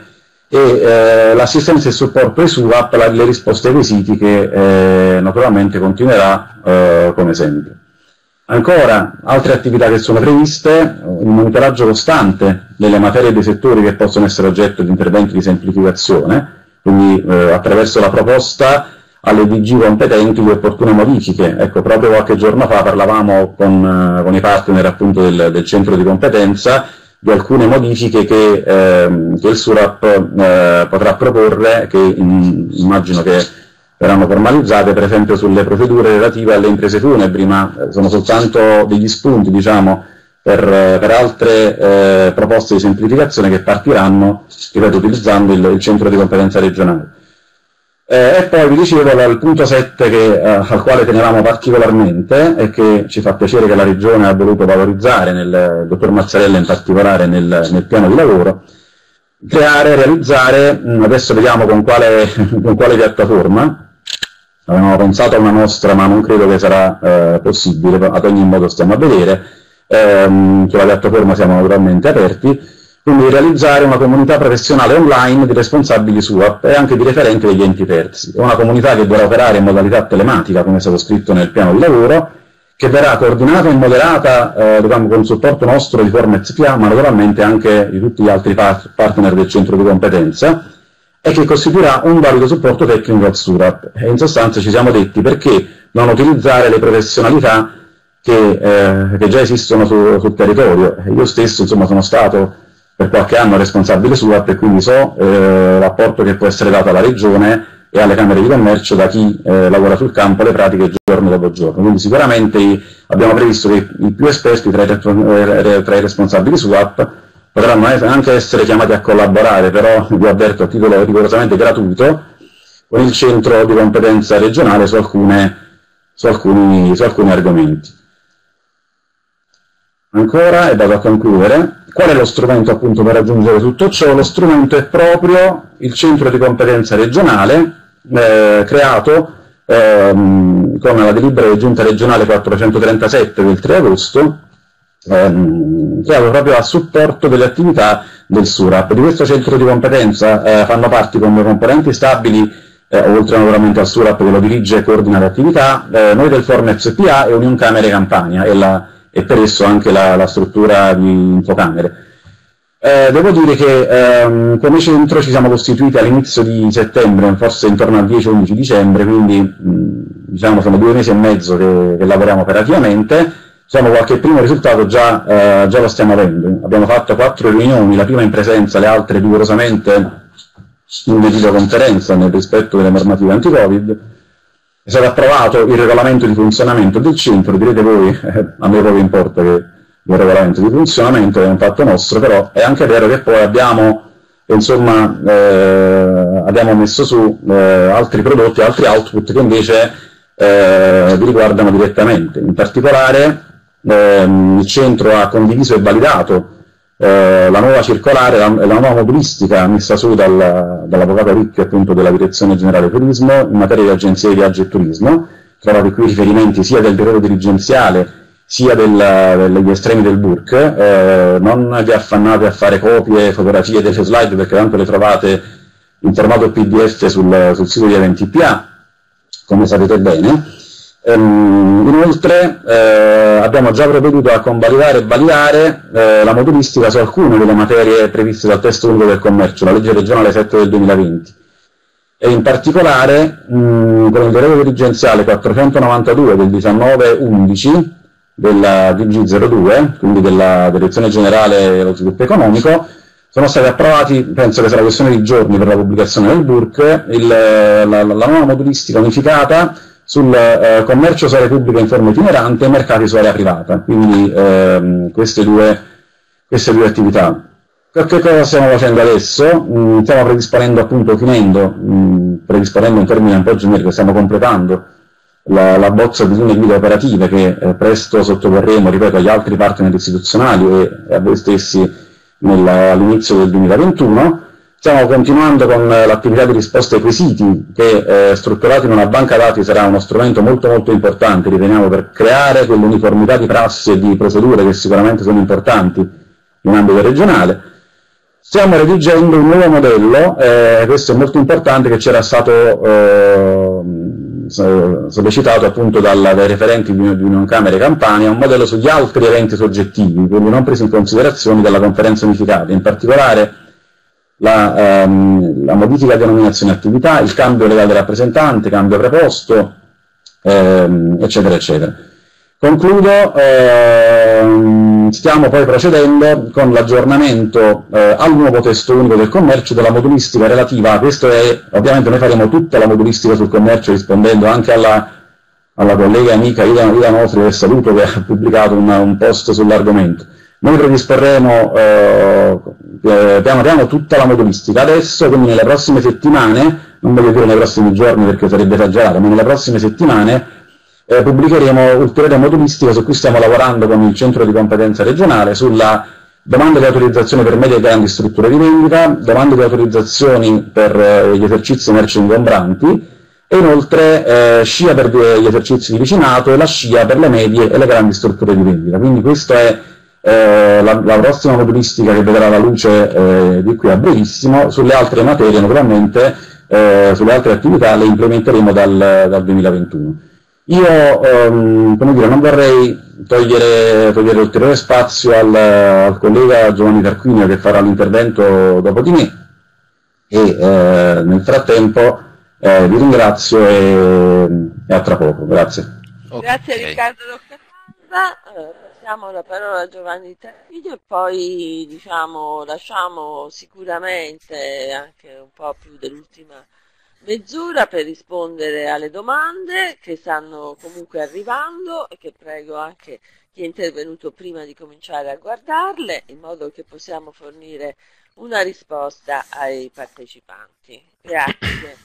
e l'assistenza e il supporto ai SUAP, le risposte ai quesiti, che naturalmente continuerà come sempre. Ancora, altre attività che sono previste: il monitoraggio costante delle materie e dei settori che possono essere oggetto di interventi di semplificazione, quindi attraverso la proposta alle DG competenti di opportune modifiche. Ecco, proprio qualche giorno fa parlavamo con i partner appunto del centro di competenza di alcune modifiche che il SURAP potrà proporre, che immagino che verranno formalizzate, per esempio sulle procedure relative alle imprese funebri, ma sono soltanto degli spunti, diciamo, per altre proposte di semplificazione che partiranno, ripeto, utilizzando il centro di competenza regionale. E poi vi dicevo il punto 7 al quale tenevamo particolarmente, e che ci fa piacere che la Regione ha voluto valorizzare, il dottor Mazzarella in particolare, nel piano di lavoro: realizzare, adesso vediamo con quale piattaforma. Avevamo pensato a una nostra, ma non credo che sarà possibile, ad ogni modo stiamo a vedere. Sulla piattaforma siamo naturalmente aperti, quindi realizzare una comunità professionale online di responsabili SUAP e anche di referenti degli enti terzi. È una comunità che dovrà operare in modalità telematica, come è stato scritto nel piano di lavoro, che verrà coordinata e moderata con supporto nostro di Formex PA, ma naturalmente anche di tutti gli altri partner del centro di competenza, e che costituirà un valido supporto tecnico al SURAP. E in sostanza ci siamo detti: perché non utilizzare le professionalità che già esistono sul territorio. Io stesso, insomma, sono stato per qualche anno responsabile SUAP, e quindi so l'apporto che può essere dato alla Regione e alle Camere di Commercio da chi lavora sul campo le pratiche giorno dopo giorno. Quindi sicuramente abbiamo previsto che i più esperti tra i responsabili SUAP potranno anche essere chiamati a collaborare, però vi avverto, a titolo rigorosamente gratuito, con il centro di competenza regionale su alcuni argomenti. Ancora, e vado a concludere, qual è lo strumento appunto per raggiungere tutto ciò? Lo strumento è proprio il centro di competenza regionale, creato con la delibera di Giunta regionale 437 del 3 agosto, creato proprio a supporto delle attività del SURAP. Di questo centro di competenza fanno parte come componenti stabili, oltre naturalmente al SURAP che lo dirige e coordina le attività, noi del Formex PA e Union Camere Campania, e per esso anche la struttura di Infocamere. Devo dire che come centro ci siamo costituiti all'inizio di settembre, forse intorno al 10-11 dicembre, quindi diciamo sono 2 mesi e mezzo che lavoriamo operativamente. Qualche primo risultato già lo stiamo avendo. Abbiamo fatto 4 riunioni, la prima in presenza, le altre rigorosamente in videoconferenza nel rispetto delle normative anti-Covid. È stato approvato il regolamento di funzionamento del centro. Direte voi, a me proprio importa che il regolamento di funzionamento è un fatto nostro, però è anche vero che poi abbiamo messo su altri prodotti, altri output che invece vi riguardano direttamente. In particolare il centro ha condiviso e validato la nuova circolare, la nuova modulistica messa su dall'avvocato Ricchi, appunto, della Direzione Generale Turismo in materia di agenzie di viaggio e turismo. Trovate qui riferimenti sia del periodo dirigenziale sia degli estremi del Burk. Non vi affannate a fare copie, fotografie delle slide, perché tanto le trovate in formato PDF sul sito di Eventpa, come sapete bene. Inoltre abbiamo già provveduto a convalidare e validare la modulistica su alcune delle materie previste dal testo unico del commercio, la legge regionale 7 del 2020, e in particolare con il decreto dirigenziale 492 del 19/11 della DG02, quindi della Direzione Generale dello Sviluppo Economico, sono stati approvati, penso che sarà questione di giorni per la pubblicazione del Burk, la nuova modulistica unificata sul commercio su area pubblica in forma itinerante e mercati su area privata, quindi queste due attività. Che cosa stiamo facendo adesso? Stiamo predisponendo, appunto, predisponendo in termini un po' generici, stiamo completando la bozza di linee guida operative che presto sottoporremo, ripeto, agli altri partner istituzionali e a voi stessi all'inizio del 2021. Stiamo continuando con l'attività di risposta ai quesiti che, strutturato in una banca dati, sarà uno strumento molto molto importante, riteniamo, per creare quell'uniformità di prassi e di procedure che sicuramente sono importanti in ambito regionale. Stiamo redigendo un nuovo modello, questo è molto importante, che c'era stato sollecitato appunto dai referenti di Unioncamere Campania, un modello sugli altri eventi soggettivi, quindi non presi in considerazione dalla conferenza unificata, in particolare la modifica di denominazione attività, il cambio legale del rappresentante, cambio preposto, eccetera, eccetera. Concludo, stiamo poi procedendo con l'aggiornamento al nuovo testo unico del commercio della modulistica relativa, ovviamente noi faremo tutta la modulistica sul commercio rispondendo anche alla collega e amica Ida Nostri del Saluto, che ha pubblicato un post sull'argomento. Noi predisporremo piano piano tutta la modulistica adesso, quindi nelle prossime settimane, non voglio dire nei prossimi giorni perché sarebbe esagerato, ma nelle prossime settimane pubblicheremo ulteriore modulistica su cui stiamo lavorando con il centro di competenza regionale, sulla domanda di autorizzazione per medie e grandi strutture di vendita, domanda di autorizzazioni per gli esercizi merci ingombranti, e inoltre SCIA per gli esercizi di vicinato e la SCIA per le medie e le grandi strutture di vendita. Quindi questa è la prossima modulistica che vedrà la luce di qui a brevissimo. Sulle altre materie, naturalmente, sulle altre attività le implementeremo dal 2021. Io, come dire, non vorrei togliere ulteriore spazio al collega Giovanni Tarquinio, che farà l'intervento dopo di me, e nel frattempo vi ringrazio e a tra poco. Grazie. Grazie Riccardo Roccatalla. Passiamo la parola a Giovanni Tarquinio e poi lasciamo sicuramente anche un po' più dell'ultima mezz'ora per rispondere alle domande che stanno comunque arrivando e che prego anche chi è intervenuto prima di cominciare a guardarle, in modo che possiamo fornire una risposta ai partecipanti. Grazie.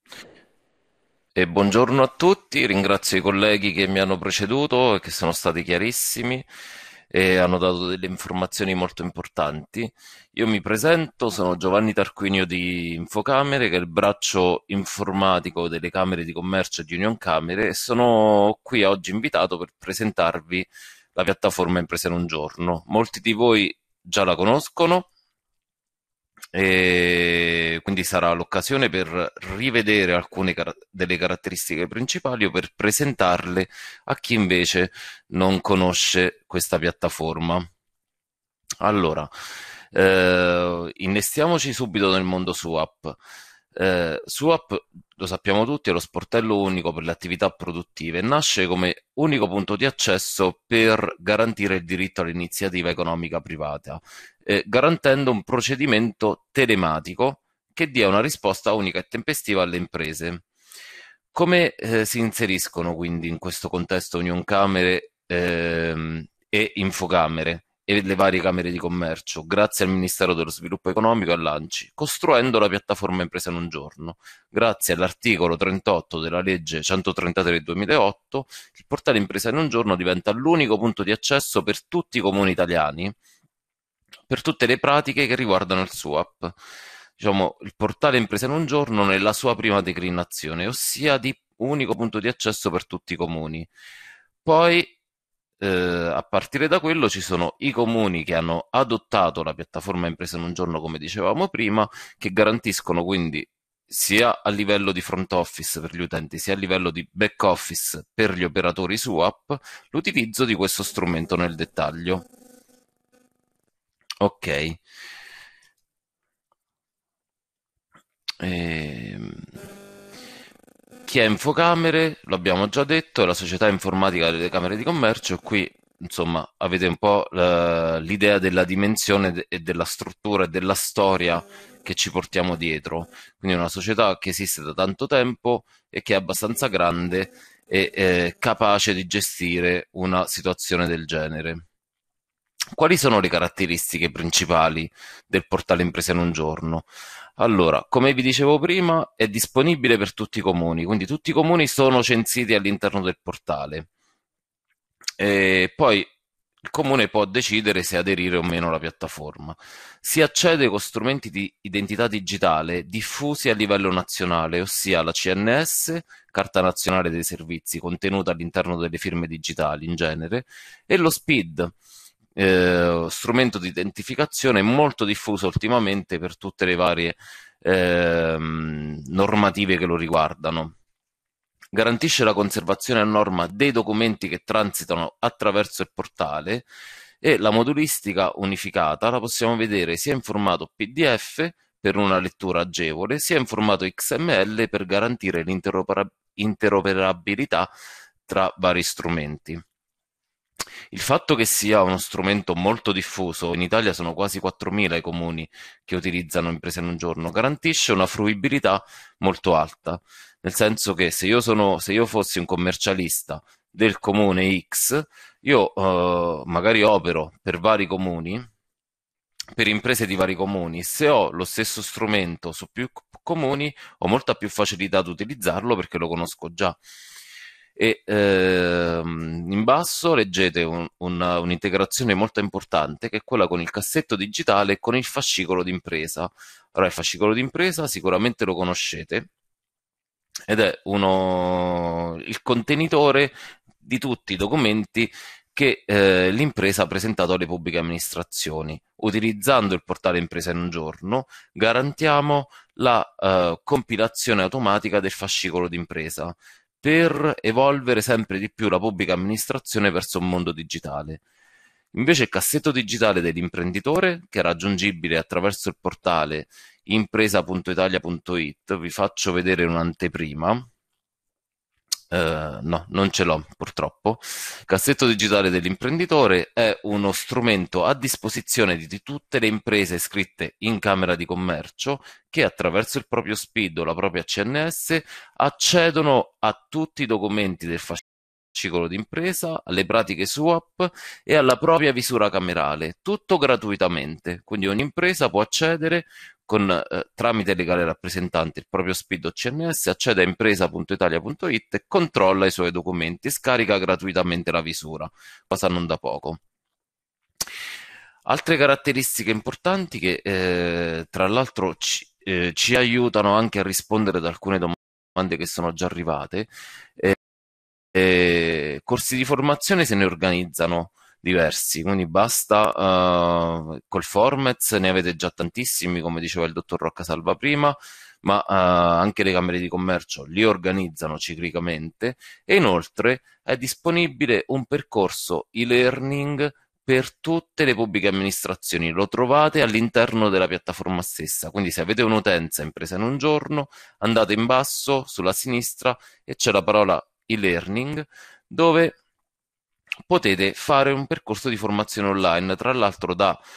E buongiorno a tutti, ringrazio i colleghi che mi hanno preceduto e che sono stati chiarissimi e hanno dato delle informazioni molto importanti. Io mi presento, sono Giovanni Tarquinio di Infocamere, che è il braccio informatico delle Camere di Commercio e di Unioncamere, e sono qui oggi invitato per presentarvi la piattaforma Impresa in un giorno. Molti di voi già la conoscono e quindi sarà l'occasione per rivedere alcune delle caratteristiche principali o per presentarle a chi invece non conosce questa piattaforma. Allora, innestiamoci subito nel mondo SUAP. SUAP, lo sappiamo tutti, è lo sportello unico per le attività produttive. Nasce come unico punto di accesso per garantire il diritto all'iniziativa economica privata, garantendo un procedimento telematico che dia una risposta unica e tempestiva alle imprese. Come si inseriscono quindi in questo contesto Unioncamere e Infocamere e le varie camere di commercio, grazie al Ministero dello Sviluppo Economico e all'ANCI, costruendo la piattaforma Impresa in un giorno? Grazie all'articolo 38 della legge 133 del 2008, il portale Impresa in un giorno diventa l'unico punto di accesso per tutti i comuni italiani, per tutte le pratiche che riguardano il SUAP. Diciamo, il portale Impresa in un giorno nella sua prima declinazione, ossia di unico punto di accesso per tutti i comuni. Poi a partire da quello ci sono i comuni che hanno adottato la piattaforma Impresa in un giorno, come dicevamo prima, che garantiscono quindi sia a livello di front office per gli utenti, sia a livello di back office per gli operatori su app, l'utilizzo di questo strumento nel dettaglio. Ok. Chi è Infocamere, lo abbiamo già detto, è la società informatica delle Camere di Commercio. Qui, insomma, avete un po' l'idea della dimensione e della struttura e della storia che ci portiamo dietro. Quindi è una società che esiste da tanto tempo e che è abbastanza grande e capace di gestire una situazione del genere. Quali sono le caratteristiche principali del portale Impresa in un giorno? Allora, come vi dicevo prima, è disponibile per tutti i comuni, quindi tutti i comuni sono censiti all'interno del portale. E poi il comune può decidere se aderire o meno alla piattaforma. Si accede con strumenti di identità digitale diffusi a livello nazionale, ossia la CNS, Carta Nazionale dei Servizi, contenuta all'interno delle firme digitali in genere, e lo SPID, strumento di identificazione molto diffuso ultimamente per tutte le varie normative che lo riguardano. Garantisce la conservazione a norma dei documenti che transitano attraverso il portale e la modulistica unificata la possiamo vedere sia in formato PDF per una lettura agevole, sia in formato XML per garantire l'interoperabilità tra vari strumenti. Il fatto che sia uno strumento molto diffuso, in Italia sono quasi 4.000 i comuni che utilizzano Impresa in un giorno, garantisce una fruibilità molto alta, nel senso che se io fossi un commercialista del comune X, io magari opero per vari comuni, per imprese di vari comuni, se ho lo stesso strumento su più comuni ho molta più facilità ad utilizzarlo perché lo conosco già. E in basso leggete un'integrazione molto importante che è quella con il cassetto digitale e con il fascicolo d'impresa. Allora, il fascicolo d'impresa sicuramente lo conoscete ed è il contenitore di tutti i documenti che l'impresa ha presentato alle pubbliche amministrazioni. Utilizzando il portale Impresa in un giorno garantiamo la compilazione automatica del fascicolo d'impresa per evolvere sempre di più la pubblica amministrazione verso un mondo digitale. Invece il cassetto digitale dell'imprenditore, che è raggiungibile attraverso il portale impresa.italia.it, vi faccio vedere un'anteprima. No, non ce l'ho purtroppo. Il cassetto digitale dell'imprenditore è uno strumento a disposizione di tutte le imprese iscritte in Camera di Commercio che attraverso il proprio SPID o la propria CNS accedono a tutti i documenti del fascicolo d'impresa, alle pratiche SUAP e alla propria visura camerale, tutto gratuitamente. Quindi ogni impresa può accedere tramite legale rappresentante il proprio SPID o CNS, accede a impresa.italia.it e controlla i suoi documenti e scarica gratuitamente la visura, cosa non da poco. Altre caratteristiche importanti che tra l'altro ci aiutano anche a rispondere ad alcune domande che sono già arrivate. Corsi di formazione se ne organizzano diversi, quindi basta col Formez, ne avete già tantissimi, come diceva il dottor Roccasalva prima, ma anche le Camere di Commercio li organizzano ciclicamente e inoltre è disponibile un percorso e-learning per tutte le pubbliche amministrazioni, lo trovate all'interno della piattaforma stessa, quindi se avete un'utenza Impresa in un giorno andate in basso sulla sinistra e c'è la parola e-learning dove potete fare un percorso di formazione online, tra l'altro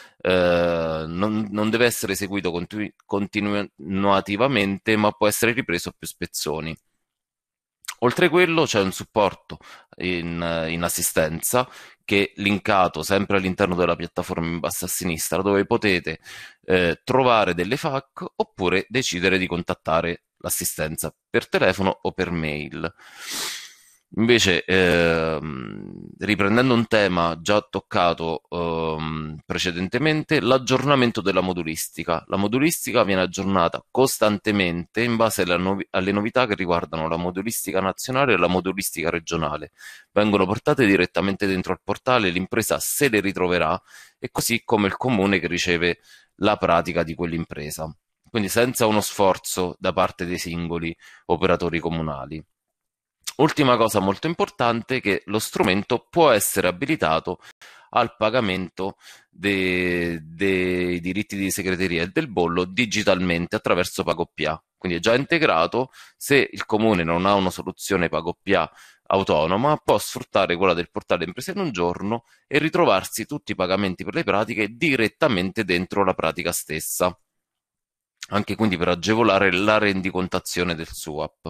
non deve essere seguito continuativamente, ma può essere ripreso a più spezzoni. Oltre a quello c'è un supporto in assistenza che è linkato sempre all'interno della piattaforma in basso a sinistra, dove potete trovare delle FAQ oppure decidere di contattare l'assistenza per telefono o per mail. Invece, riprendendo un tema già toccato precedentemente, l'aggiornamento della modulistica. La modulistica viene aggiornata costantemente in base alle novità che riguardano la modulistica nazionale e la modulistica regionale. Vengono portate direttamente dentro al portale, l'impresa se le ritroverà, e così come il comune che riceve la pratica di quell'impresa. Quindi senza uno sforzo da parte dei singoli operatori comunali. Ultima cosa molto importante, che lo strumento può essere abilitato al pagamento dei diritti di segreteria e del bollo digitalmente attraverso PagoPA. Quindi è già integrato. Se il comune non ha una soluzione PagoPA autonoma, può sfruttare quella del portale Impresa in un giorno e ritrovarsi tutti i pagamenti per le pratiche direttamente dentro la pratica stessa. Anche quindi per agevolare la rendicontazione del SUAP.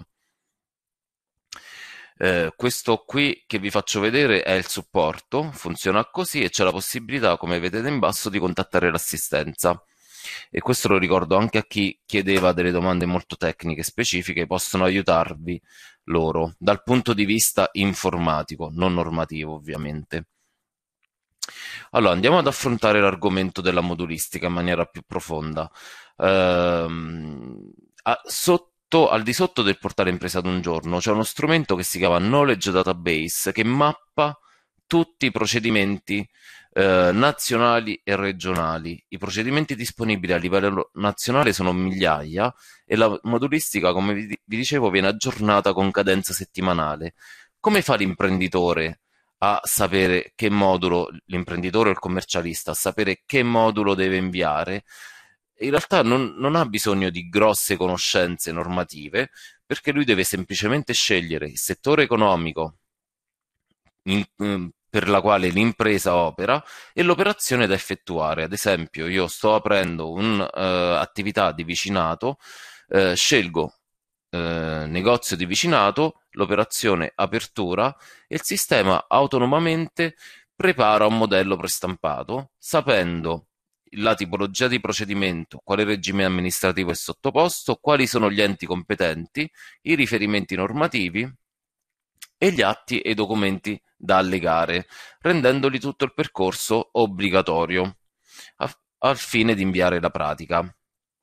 Questo qui che vi faccio vedere è il supporto, funziona così e c'è la possibilità, come vedete in basso, di contattare l'assistenza. E questo lo ricordo anche a chi chiedeva delle domande molto tecniche specifiche, possono aiutarvi loro dal punto di vista informatico, non normativo ovviamente. Allora, andiamo ad affrontare l'argomento della modulistica in maniera più profonda. Al di sotto del portale Impresa ad un giorno c'è uno strumento che si chiama Knowledge Database, che mappa tutti i procedimenti nazionali e regionali. I procedimenti disponibili a livello nazionale sono migliaia e la modulistica, come vi dicevo, viene aggiornata con cadenza settimanale. Come fa l'imprenditore a sapere che modulo, l'imprenditore o il commercialista, a sapere che modulo deve inviare? In realtà non ha bisogno di grosse conoscenze normative, perché lui deve semplicemente scegliere il settore economico per la quale l'impresa opera e l'operazione da effettuare. Ad esempio, io sto aprendo un'attività di vicinato, scelgo negozio di vicinato, l'operazione apertura, e il sistema autonomamente prepara un modello prestampato, sapendo la tipologia di procedimento, quale regime amministrativo è sottoposto, quali sono gli enti competenti, i riferimenti normativi e gli atti e i documenti da allegare, rendendoli tutto il percorso obbligatorio al fine di inviare la pratica.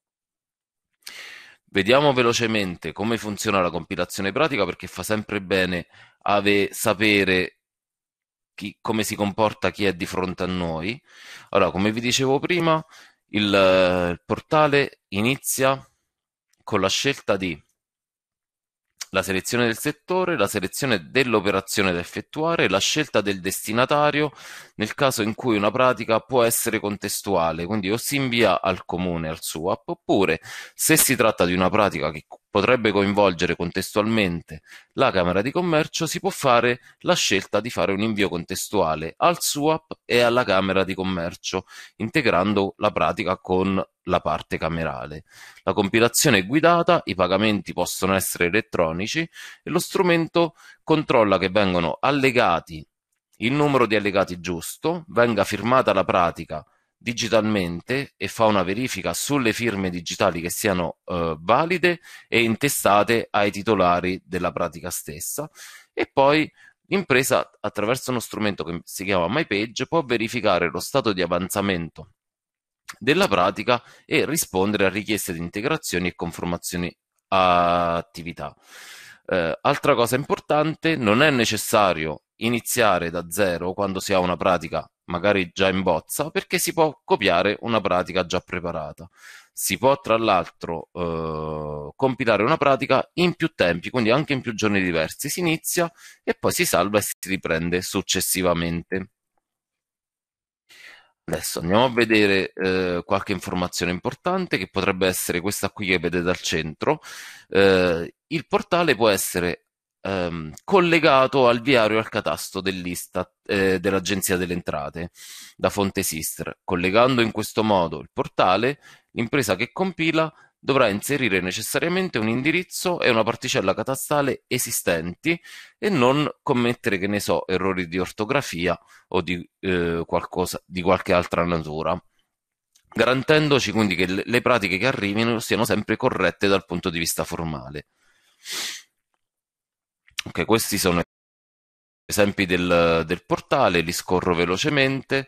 Vediamo velocemente come funziona la compilazione pratica, perché fa sempre bene sapere come si comporta chi è di fronte a noi. Allora, come vi dicevo prima, il portale inizia con la scelta di la selezione del settore, la selezione dell'operazione da effettuare, la scelta del destinatario nel caso in cui una pratica può essere contestuale, quindi o si invia al comune, al SUAP, oppure se si tratta di una pratica che potrebbe coinvolgere contestualmente la Camera di Commercio, si può fare la scelta di fare un invio contestuale al SUAP e alla Camera di Commercio, integrando la pratica con la parte camerale. La compilazione è guidata, i pagamenti possono essere elettronici e lo strumento controlla che vengano allegati il numero di allegati giusto, venga firmata la pratica digitalmente e fa una verifica sulle firme digitali che siano valide e intestate ai titolari della pratica stessa, e poi l'impresa, attraverso uno strumento che si chiama MyPage, può verificare lo stato di avanzamento della pratica e rispondere a richieste di integrazioni e conformazioni a attività. Altra cosa importante, non è necessario iniziare da zero quando si ha una pratica magari già in bozza, perché si può copiare una pratica già preparata. Si può tra l'altro compilare una pratica in più tempi, quindi anche in più giorni diversi. Si inizia e poi si salva e si riprende successivamente. Adesso andiamo a vedere qualche informazione importante, che potrebbe essere questa qui che vedete al centro. Il portale può essere collegato al viario e al catasto dell'Istat, dell'Agenzia delle Entrate da fonte SISTR. Collegando in questo modo il portale, l'impresa che compila dovrà inserire necessariamente un indirizzo e una particella catastale esistenti e non commettere, che ne so, errori di ortografia o di qualcosa di qualche altra natura, garantendoci quindi che le pratiche che arrivino siano sempre corrette dal punto di vista formale. Ok, questi sono esempi del portale, li scorro velocemente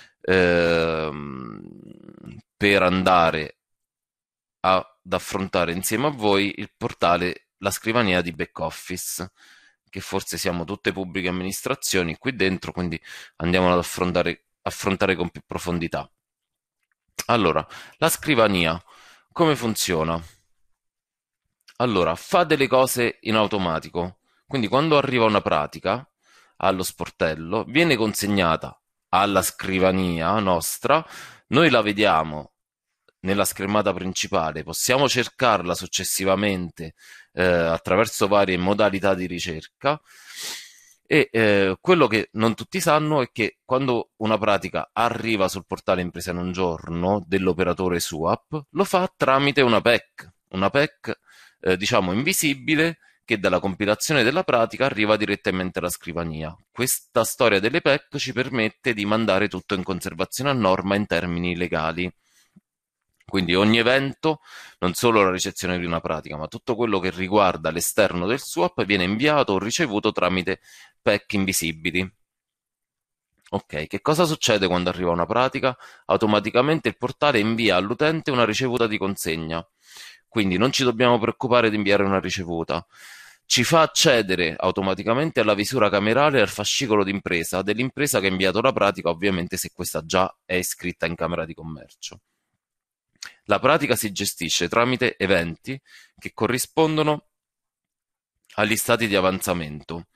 per andare ad affrontare insieme a voi il portale, la scrivania di back office, che forse siamo tutte pubbliche amministrazioni qui dentro, quindi andiamo ad affrontare con più profondità. Allora, la scrivania, come funziona? Allora, fa delle cose in automatico, quindi quando arriva una pratica allo sportello, viene consegnata alla scrivania nostra, noi la vediamo nella schermata principale, possiamo cercarla successivamente attraverso varie modalità di ricerca e quello che non tutti sanno è che quando una pratica arriva sul portale Impresa in un giorno dell'operatore SUAP, lo fa tramite una PEC diciamo invisibile, che dalla compilazione della pratica arriva direttamente alla scrivania. Questa storia delle PEC ci permette di mandare tutto in conservazione a norma in termini legali. Quindi ogni evento, non solo la ricezione di una pratica, ma tutto quello che riguarda l'esterno del SUAP viene inviato o ricevuto tramite PEC invisibili. Ok, che cosa succede quando arriva una pratica? Automaticamente il portale invia all'utente una ricevuta di consegna. Quindi non ci dobbiamo preoccupare di inviare una ricevuta. Ci fa accedere automaticamente alla visura camerale e al fascicolo d'impresa dell'impresa che ha inviato la pratica, ovviamente se questa già è iscritta in Camera di Commercio. La pratica si gestisce tramite eventi che corrispondono agli stati di avanzamento.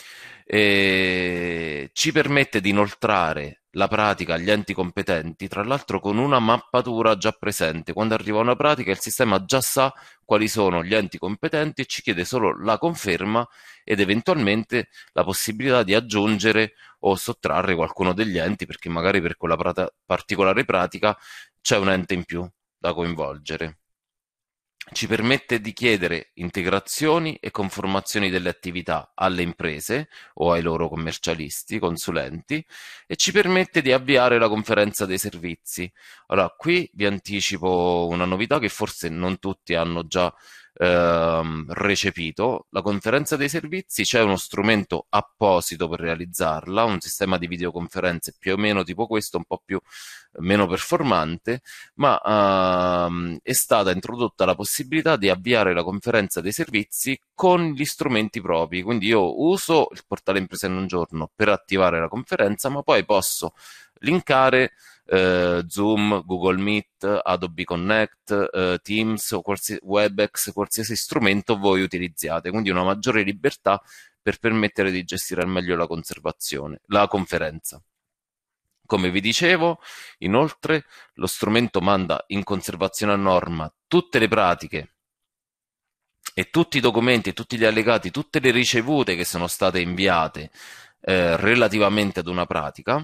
Ci permette di inoltrare la pratica agli enti competenti, tra l'altro con una mappatura già presente. Quando arriva una pratica il sistema già sa quali sono gli enti competenti e ci chiede solo la conferma ed eventualmente la possibilità di aggiungere o sottrarre qualcuno degli enti, perché magari per quella particolare pratica c'è un ente in più da coinvolgere. Ci permette di chiedere integrazioni e conformazioni delle attività alle imprese o ai loro commercialisti, consulenti, e ci permette di avviare la conferenza dei servizi. Allora, qui vi anticipo una novità che forse non tutti hanno già recepito. La conferenza dei servizi, c'è uno strumento apposito per realizzarla, un sistema di videoconferenze più o meno tipo questo, un po' meno performante, ma è stata introdotta la possibilità di avviare la conferenza dei servizi con gli strumenti propri. Quindi io uso il portale Impresa in un giorno per attivare la conferenza, ma poi posso linkare Zoom, Google Meet, Adobe Connect, Teams o Webex, qualsiasi strumento voi utilizziate, quindi una maggiore libertà per permettere di gestire al meglio la conferenza. Come vi dicevo, inoltre, lo strumento manda in conservazione a norma tutte le pratiche e tutti i documenti, tutti gli allegati, tutte le ricevute che sono state inviate relativamente ad una pratica,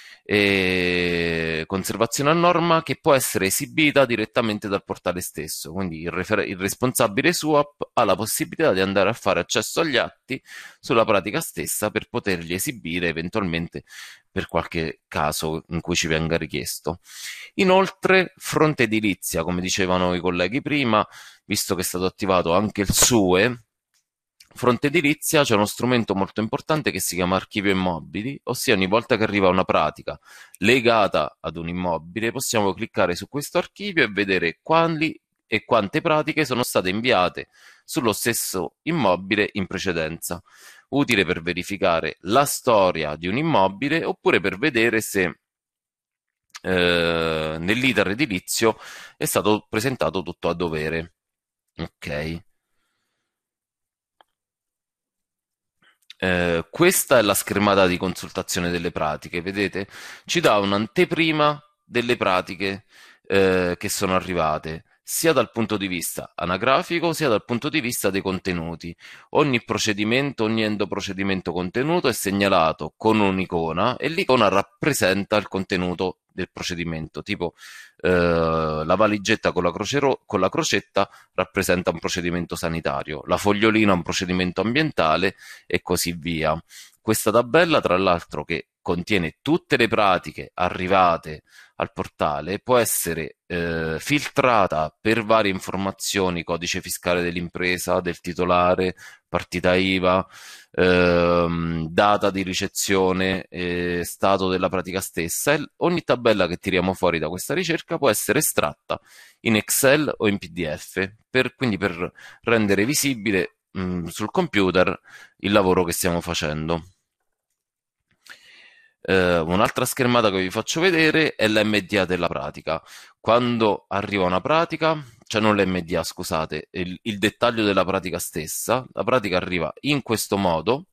e conservazione a norma che può essere esibita direttamente dal portale stesso. Quindi il responsabile SUAP ha la possibilità di andare a fare accesso agli atti sulla pratica stessa per poterli esibire eventualmente per qualche caso in cui ci venga richiesto. Inoltre, fronte edilizia, come dicevano i colleghi prima, visto che è stato attivato anche il SUE, fronte edilizia c'è uno strumento molto importante che si chiama archivio immobili, ossia ogni volta che arriva una pratica legata ad un immobile possiamo cliccare su questo archivio e vedere quali e quante pratiche sono state inviate sullo stesso immobile in precedenza, utile per verificare la storia di un immobile oppure per vedere se nell'iter edilizio è stato presentato tutto a dovere. Ok. Questa è la schermata di consultazione delle pratiche, vedete? Ci dà un'anteprima delle pratiche che sono arrivate, sia dal punto di vista anagrafico sia dal punto di vista dei contenuti. Ogni procedimento, ogni endoprocedimento contenuto è segnalato con un'icona e l'icona rappresenta il contenuto del procedimento, tipo la valigetta con la crocetta rappresenta un procedimento sanitario, la fogliolina un procedimento ambientale e così via. Questa tabella, tra l'altro, che contiene tutte le pratiche arrivate al portale, può essere filtrata per varie informazioni: codice fiscale dell'impresa, del titolare, partita IVA, data di ricezione, stato della pratica stessa, e ogni tabella che tiriamo fuori da questa ricerca può essere estratta in Excel o in PDF, quindi per rendere visibile sul computer il lavoro che stiamo facendo. Un'altra schermata che vi faccio vedere è l'MDA della pratica. Quando arriva una pratica, cioè non l'MDA, scusate, il dettaglio della pratica stessa, la pratica arriva in questo modo.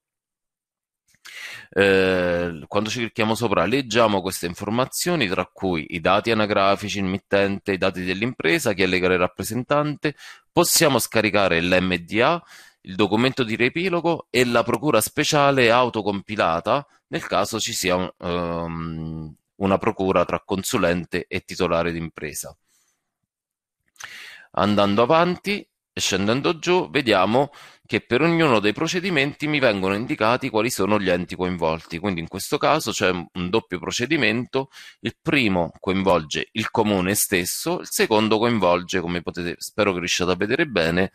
Quando ci clicchiamo sopra leggiamo queste informazioni, tra cui i dati anagrafici, il mittente, i dati dell'impresa, chi è legale rappresentante. Possiamo scaricare l'MDA, il documento di riepilogo e la procura speciale autocompilata nel caso ci sia una procura tra consulente e titolare d'impresa. Andando avanti e scendendo giù, vediamo che per ognuno dei procedimenti mi vengono indicati quali sono gli enti coinvolti. Quindi in questo caso c'è un doppio procedimento: il primo coinvolge il comune stesso, il secondo coinvolge, come potete, spero che riusciate a vedere bene,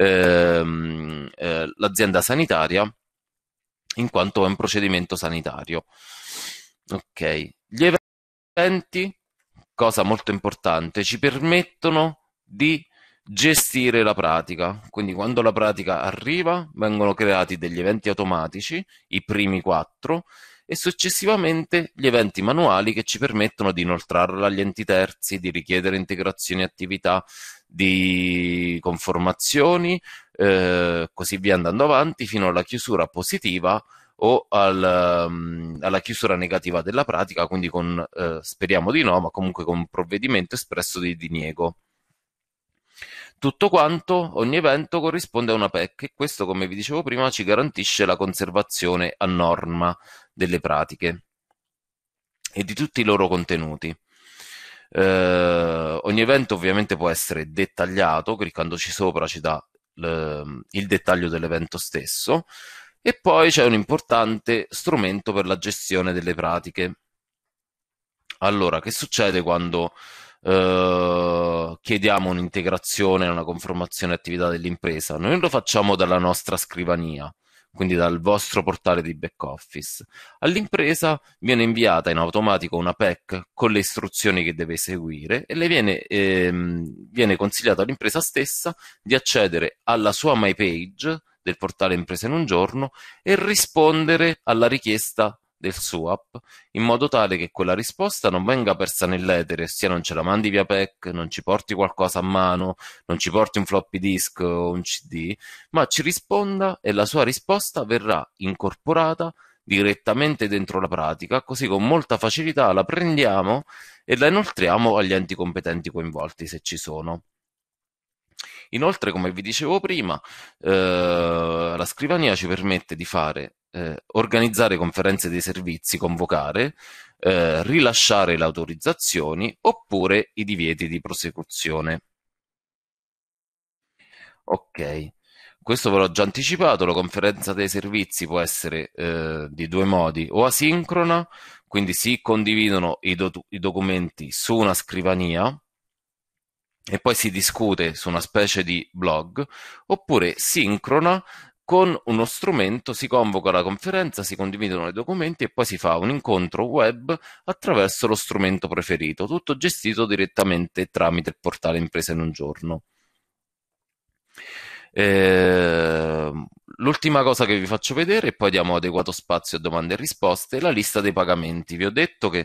l'azienda sanitaria, in quanto è un procedimento sanitario. Ok, gli eventi, cosa molto importante, ci permettono di gestire la pratica. Quindi quando la pratica arriva vengono creati degli eventi automatici, i primi 4, e successivamente gli eventi manuali che ci permettono di inoltrarla agli enti terzi, di richiedere integrazioni attività, di conformazioni, così via andando avanti fino alla chiusura positiva o alla chiusura negativa della pratica, quindi con, speriamo di no, ma comunque con un provvedimento espresso di diniego. Tutto quanto, ogni evento corrisponde a una PEC, e questo, come vi dicevo prima, ci garantisce la conservazione a norma delle pratiche e di tutti i loro contenuti. Ogni evento ovviamente può essere dettagliato, cliccandoci sopra ci dà il dettaglio dell'evento stesso, e poi c'è un importante strumento per la gestione delle pratiche. Allora, che succede quando chiediamo un'integrazione, una conformazione attività dell'impresa? Noi lo facciamo dalla nostra scrivania, quindi dal vostro portale di back office. All'impresa viene inviata in automatico una PEC con le istruzioni che deve seguire, e le viene consigliato all'impresa stessa di accedere alla sua my page del portale Impresa in un giorno e rispondere alla richiesta del SUAP, in modo tale che quella risposta non venga persa nell'etere, ossia non ce la mandi via PEC, non ci porti qualcosa a mano, non ci porti un floppy disk o un CD, ma ci risponda e la sua risposta verrà incorporata direttamente dentro la pratica, così con molta facilità la prendiamo e la inoltriamo agli enti competenti coinvolti, se ci sono. Inoltre, come vi dicevo prima, la scrivania ci permette di fare organizzare conferenze dei servizi, convocare, rilasciare le autorizzazioni oppure i divieti di prosecuzione. Ok, questo ve l'ho già anticipato. La conferenza dei servizi può essere di due modi: o asincrona, quindi si condividono i documenti su una scrivania e poi si discute su una specie di blog, oppure sincrona, con uno strumento si convoca la conferenza, si condividono i documenti e poi si fa un incontro web attraverso lo strumento preferito, tutto gestito direttamente tramite il portale Impresa in un giorno. L'ultima cosa che vi faccio vedere, e poi diamo adeguato spazio a domande e risposte, è la lista dei pagamenti. Vi ho detto che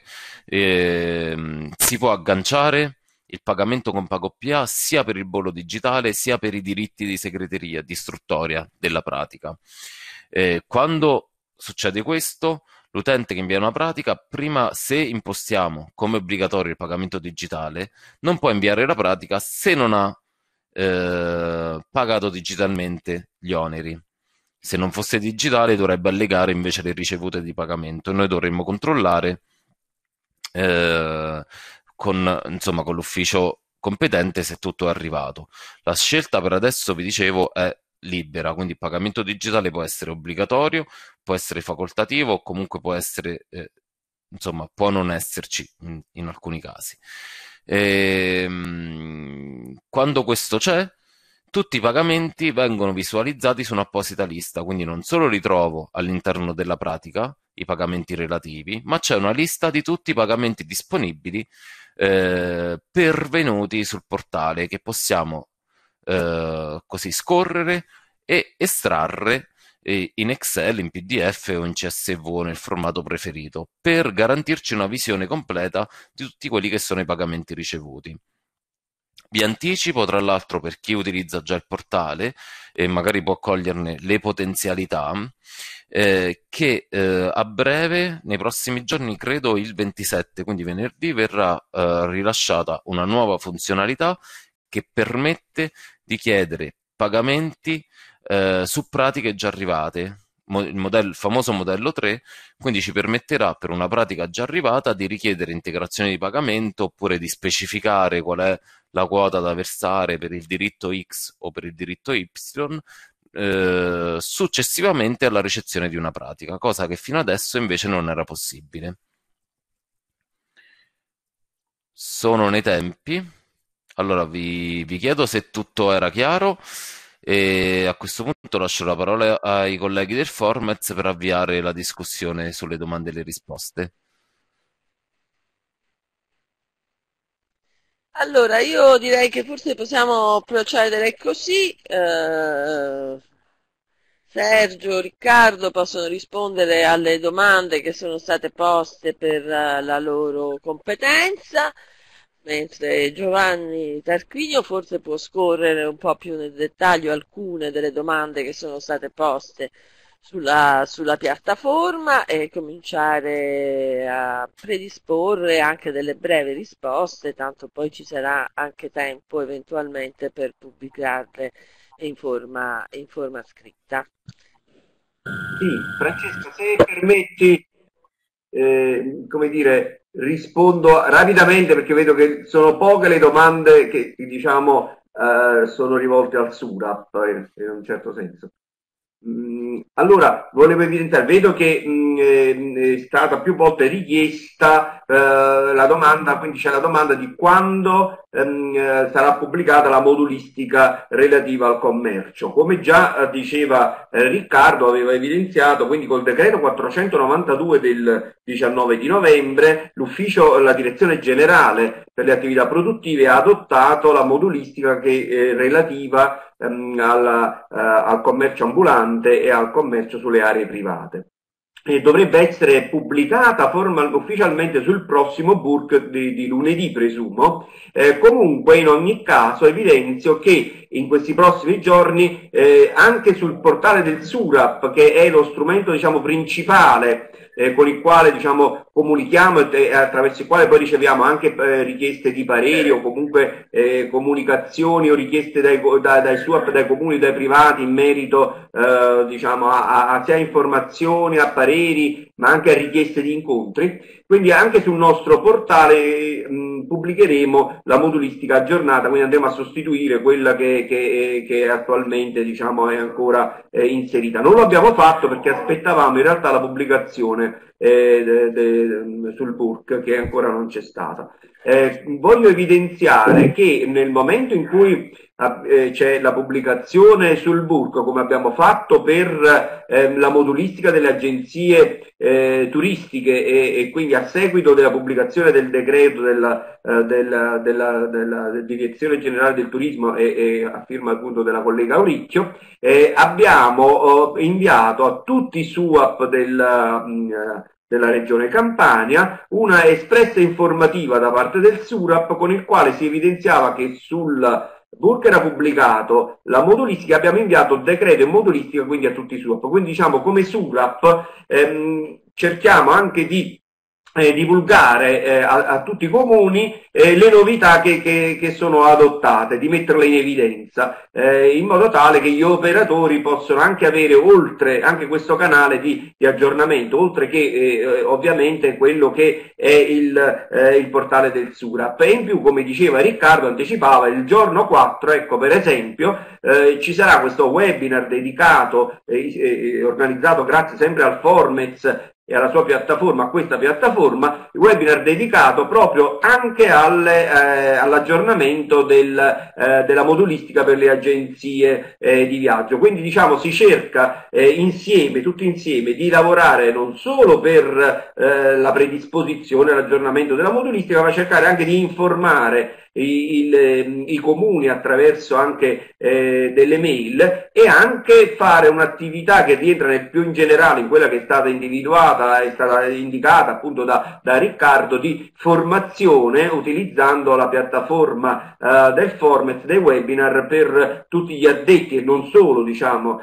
si può agganciare il pagamento con PagoPA sia per il bollo digitale sia per i diritti di segreteria, di istruttoria della pratica. Quando succede questo, l'utente che invia una pratica, prima, se impostiamo come obbligatorio il pagamento digitale, non può inviare la pratica se non ha pagato digitalmente gli oneri. Se non fosse digitale dovrebbe allegare invece le ricevute di pagamento e noi dovremmo controllare con l'ufficio competente se tutto è arrivato. La scelta per adesso, vi dicevo, è libera, quindi il pagamento digitale può essere obbligatorio, può essere facoltativo o comunque può essere, insomma, può non esserci in alcuni casi. Quando questo c'è, tutti i pagamenti vengono visualizzati su un'apposita lista, quindi non solo li trovo all'interno della pratica, i pagamenti relativi, ma c'è una lista di tutti i pagamenti disponibili pervenuti sul portale che possiamo così scorrere e estrarre in Excel, in PDF o in CSV nel formato preferito per garantirci una visione completa di tutti quelli che sono i pagamenti ricevuti. Vi anticipo, tra l'altro, per chi utilizza già il portale e magari può coglierne le potenzialità, che a breve, nei prossimi giorni, credo il 27, quindi venerdì, verrà rilasciata una nuova funzionalità che permette di chiedere pagamenti su pratiche già arrivate. Il famoso modello 3, quindi ci permetterà per una pratica già arrivata di richiedere integrazione di pagamento oppure di specificare qual è la quota da versare per il diritto X o per il diritto Y successivamente alla ricezione di una pratica, cosa che fino adesso invece non era possibile. Sono nei tempi. Allora vi chiedo se tutto era chiaro e a questo punto lascio la parola ai colleghi del Formez per avviare la discussione sulle domande e le risposte. Allora, io direi che forse possiamo procedere così. Sergio, Riccardo possono rispondere alle domande che sono state poste per la loro competenza, mentre Giovanni Tarquinio forse può scorrere un po' più nel dettaglio alcune delle domande che sono state poste sulla piattaforma e cominciare a predisporre anche delle brevi risposte, tanto poi ci sarà anche tempo eventualmente per pubblicarle in forma scritta. Sì, Francesca, se permetti, come dire, rispondo rapidamente perché vedo che sono poche le domande che diciamo sono rivolte al SURAP in un certo senso. Allora, volevo evidenziare, vedo che è stata più volte richiesta la domanda, quindi c'è la domanda di quando sarà pubblicata la modulistica relativa al commercio. Come già diceva Riccardo, aveva evidenziato, quindi col decreto 492 del 19 di novembre, la direzione generale per le attività produttive ha adottato la modulistica che è relativa al commercio ambulante e al commercio sulle aree private. E dovrebbe essere pubblicata ufficialmente sul prossimo BURC di lunedì, presumo. Comunque, in ogni caso, evidenzio che in questi prossimi giorni anche sul portale del SURAP, che è lo strumento, diciamo, principale con il quale, diciamo, comunichiamo e attraverso il quale poi riceviamo anche richieste di pareri o comunque comunicazioni o richieste dai SUAP, dai comuni, dai privati in merito diciamo a sia informazioni, a pareri, ma anche a richieste di incontri. Quindi anche sul nostro portale pubblicheremo la modulistica aggiornata, quindi andremo a sostituire quella che attualmente, diciamo, è ancora inserita. Non lo abbiamo fatto perché aspettavamo in realtà la pubblicazione sul BURC, che ancora non c'è stata. Voglio evidenziare che nel momento in cui c'è la pubblicazione sul BURC, come abbiamo fatto per la modulistica delle agenzie turistiche e quindi a seguito della pubblicazione del decreto della Direzione Generale del Turismo e a firma appunto della collega Auricchio, abbiamo inviato a tutti i SUAP della Regione Campania una espressa informativa da parte del SURAP con il quale si evidenziava che sul BURC era pubblicato la modulistica, abbiamo inviato decreto e modulistica quindi a tutti i SURAP. Quindi, diciamo, come SURAP cerchiamo anche di divulgare a tutti i comuni le novità che sono adottate, di metterle in evidenza, in modo tale che gli operatori possano anche avere, oltre anche questo canale di aggiornamento, oltre che ovviamente quello che è il portale del SURAP. E in più, come diceva Riccardo, anticipava, il giorno 4, ecco, per esempio, ci sarà questo webinar dedicato, organizzato grazie sempre al Formez e alla sua piattaforma, a questa piattaforma, il webinar dedicato proprio anche all'aggiornamento della modulistica per le agenzie di viaggio. Quindi diciamo si cerca insieme, tutti insieme, di lavorare non solo per la predisposizione e l'aggiornamento della modulistica, ma cercare anche di informare i comuni attraverso anche delle mail, e anche fare un'attività che rientra più in generale in quella che è stata individuata, è stata indicata appunto da Riccardo, di formazione utilizzando la piattaforma del Formez, dei webinar per tutti gli addetti, e non solo, diciamo,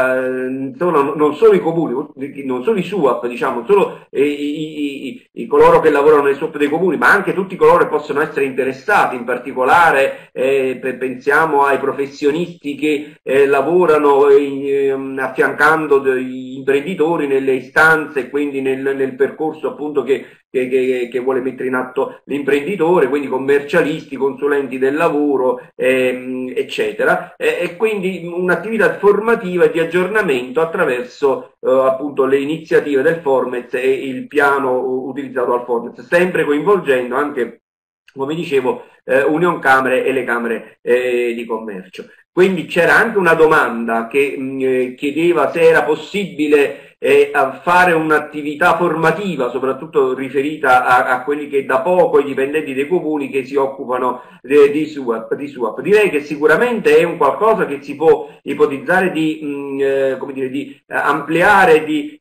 non solo i comuni, non solo i SUAP, diciamo, non solo coloro che lavorano nei SUAP dei comuni, ma anche tutti coloro che possono essere interessati. In particolare pensiamo ai professionisti che lavorano affiancando gli imprenditori nelle istanze, quindi nel percorso appunto che vuole mettere in atto l'imprenditore, quindi commercialisti, consulenti del lavoro, eccetera, e quindi un'attività formativa di aggiornamento attraverso appunto le iniziative del Formez e il piano utilizzato al Formez, sempre coinvolgendo anche, come dicevo, Unioncamere e le Camere di Commercio. Quindi c'era anche una domanda che chiedeva se era possibile fare un'attività formativa, soprattutto riferita a quelli che da poco, i dipendenti dei comuni che si occupano di SUAP. Direi che sicuramente è un qualcosa che si può ipotizzare di ampliare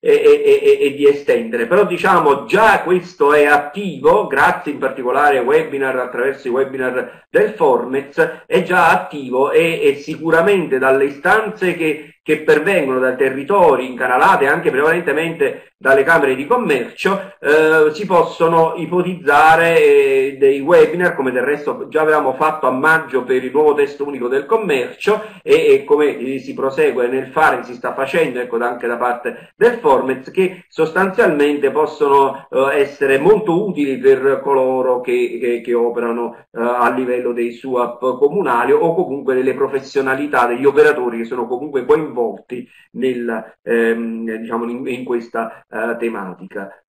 e di estendere, però diciamo già questo è attivo, grazie in particolare ai webinar, attraverso i webinar del Formez, è già attivo e sicuramente dalle istanze che pervengono dai territori incanalate anche prevalentemente dalle Camere di Commercio, si possono ipotizzare dei webinar, come del resto già avevamo fatto a maggio per il nuovo testo unico del commercio, e come si prosegue nel fare, si sta facendo, ecco, anche da parte del Formez, che sostanzialmente possono essere molto utili per coloro che operano a livello dei SUAP comunali, o comunque delle professionalità degli operatori che sono comunque coinvolti diciamo in questa tematica.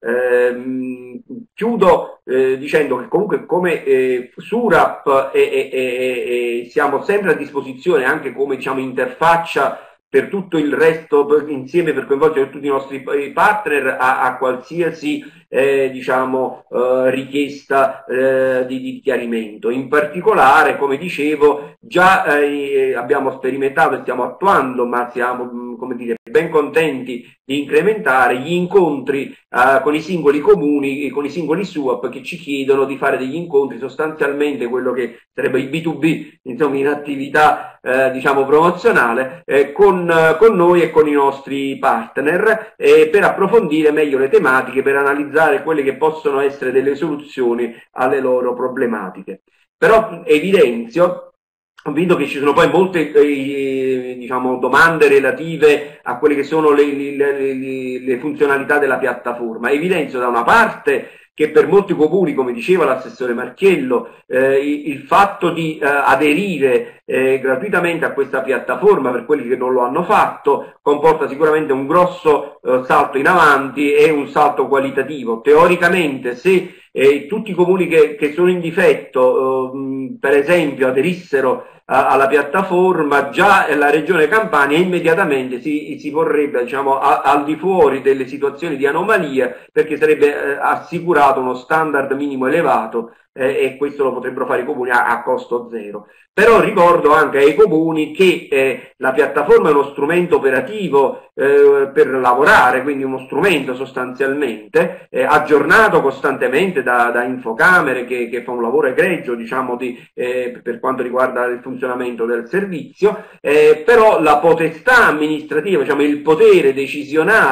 Chiudo dicendo che comunque come SURAP siamo sempre a disposizione anche come, diciamo, interfaccia per tutto il resto, insieme, per coinvolgere tutti i nostri partner a qualsiasi diciamo richiesta di chiarimento. In particolare, come dicevo, già abbiamo sperimentato e stiamo attuando, ma siamo, come dire, ben contenti di incrementare gli incontri con i singoli comuni e con i singoli SUAP che ci chiedono di fare degli incontri, sostanzialmente quello che sarebbe il B2B, insomma, in attività diciamo promozionale, con noi e con i nostri partner, per approfondire meglio le tematiche, per analizzare quelle che possono essere delle soluzioni alle loro problematiche. Però evidenzio, vedo che ci sono poi molte diciamo, domande relative a quelle che sono le funzionalità della piattaforma. Evidenzio da una parte che per molti comuni, come diceva l'assessore Marchiello, il fatto di aderire gratuitamente a questa piattaforma, per quelli che non lo hanno fatto, comporta sicuramente un grosso salto in avanti e un salto qualitativo. Teoricamente, se tutti i comuni che sono in difetto, per esempio, aderissero alla piattaforma, già la Regione Campania immediatamente si porrebbe, diciamo, al di fuori delle situazioni di anomalia, perché sarebbe assicurato uno standard minimo elevato, e questo lo potrebbero fare i comuni a costo zero. Però ricordo anche ai comuni che la piattaforma è uno strumento operativo per lavorare, quindi uno strumento sostanzialmente aggiornato costantemente da Infocamere, che fa un lavoro egregio, diciamo, per quanto riguarda il funzionamento del servizio, però la potestà amministrativa, diciamo, il potere decisionale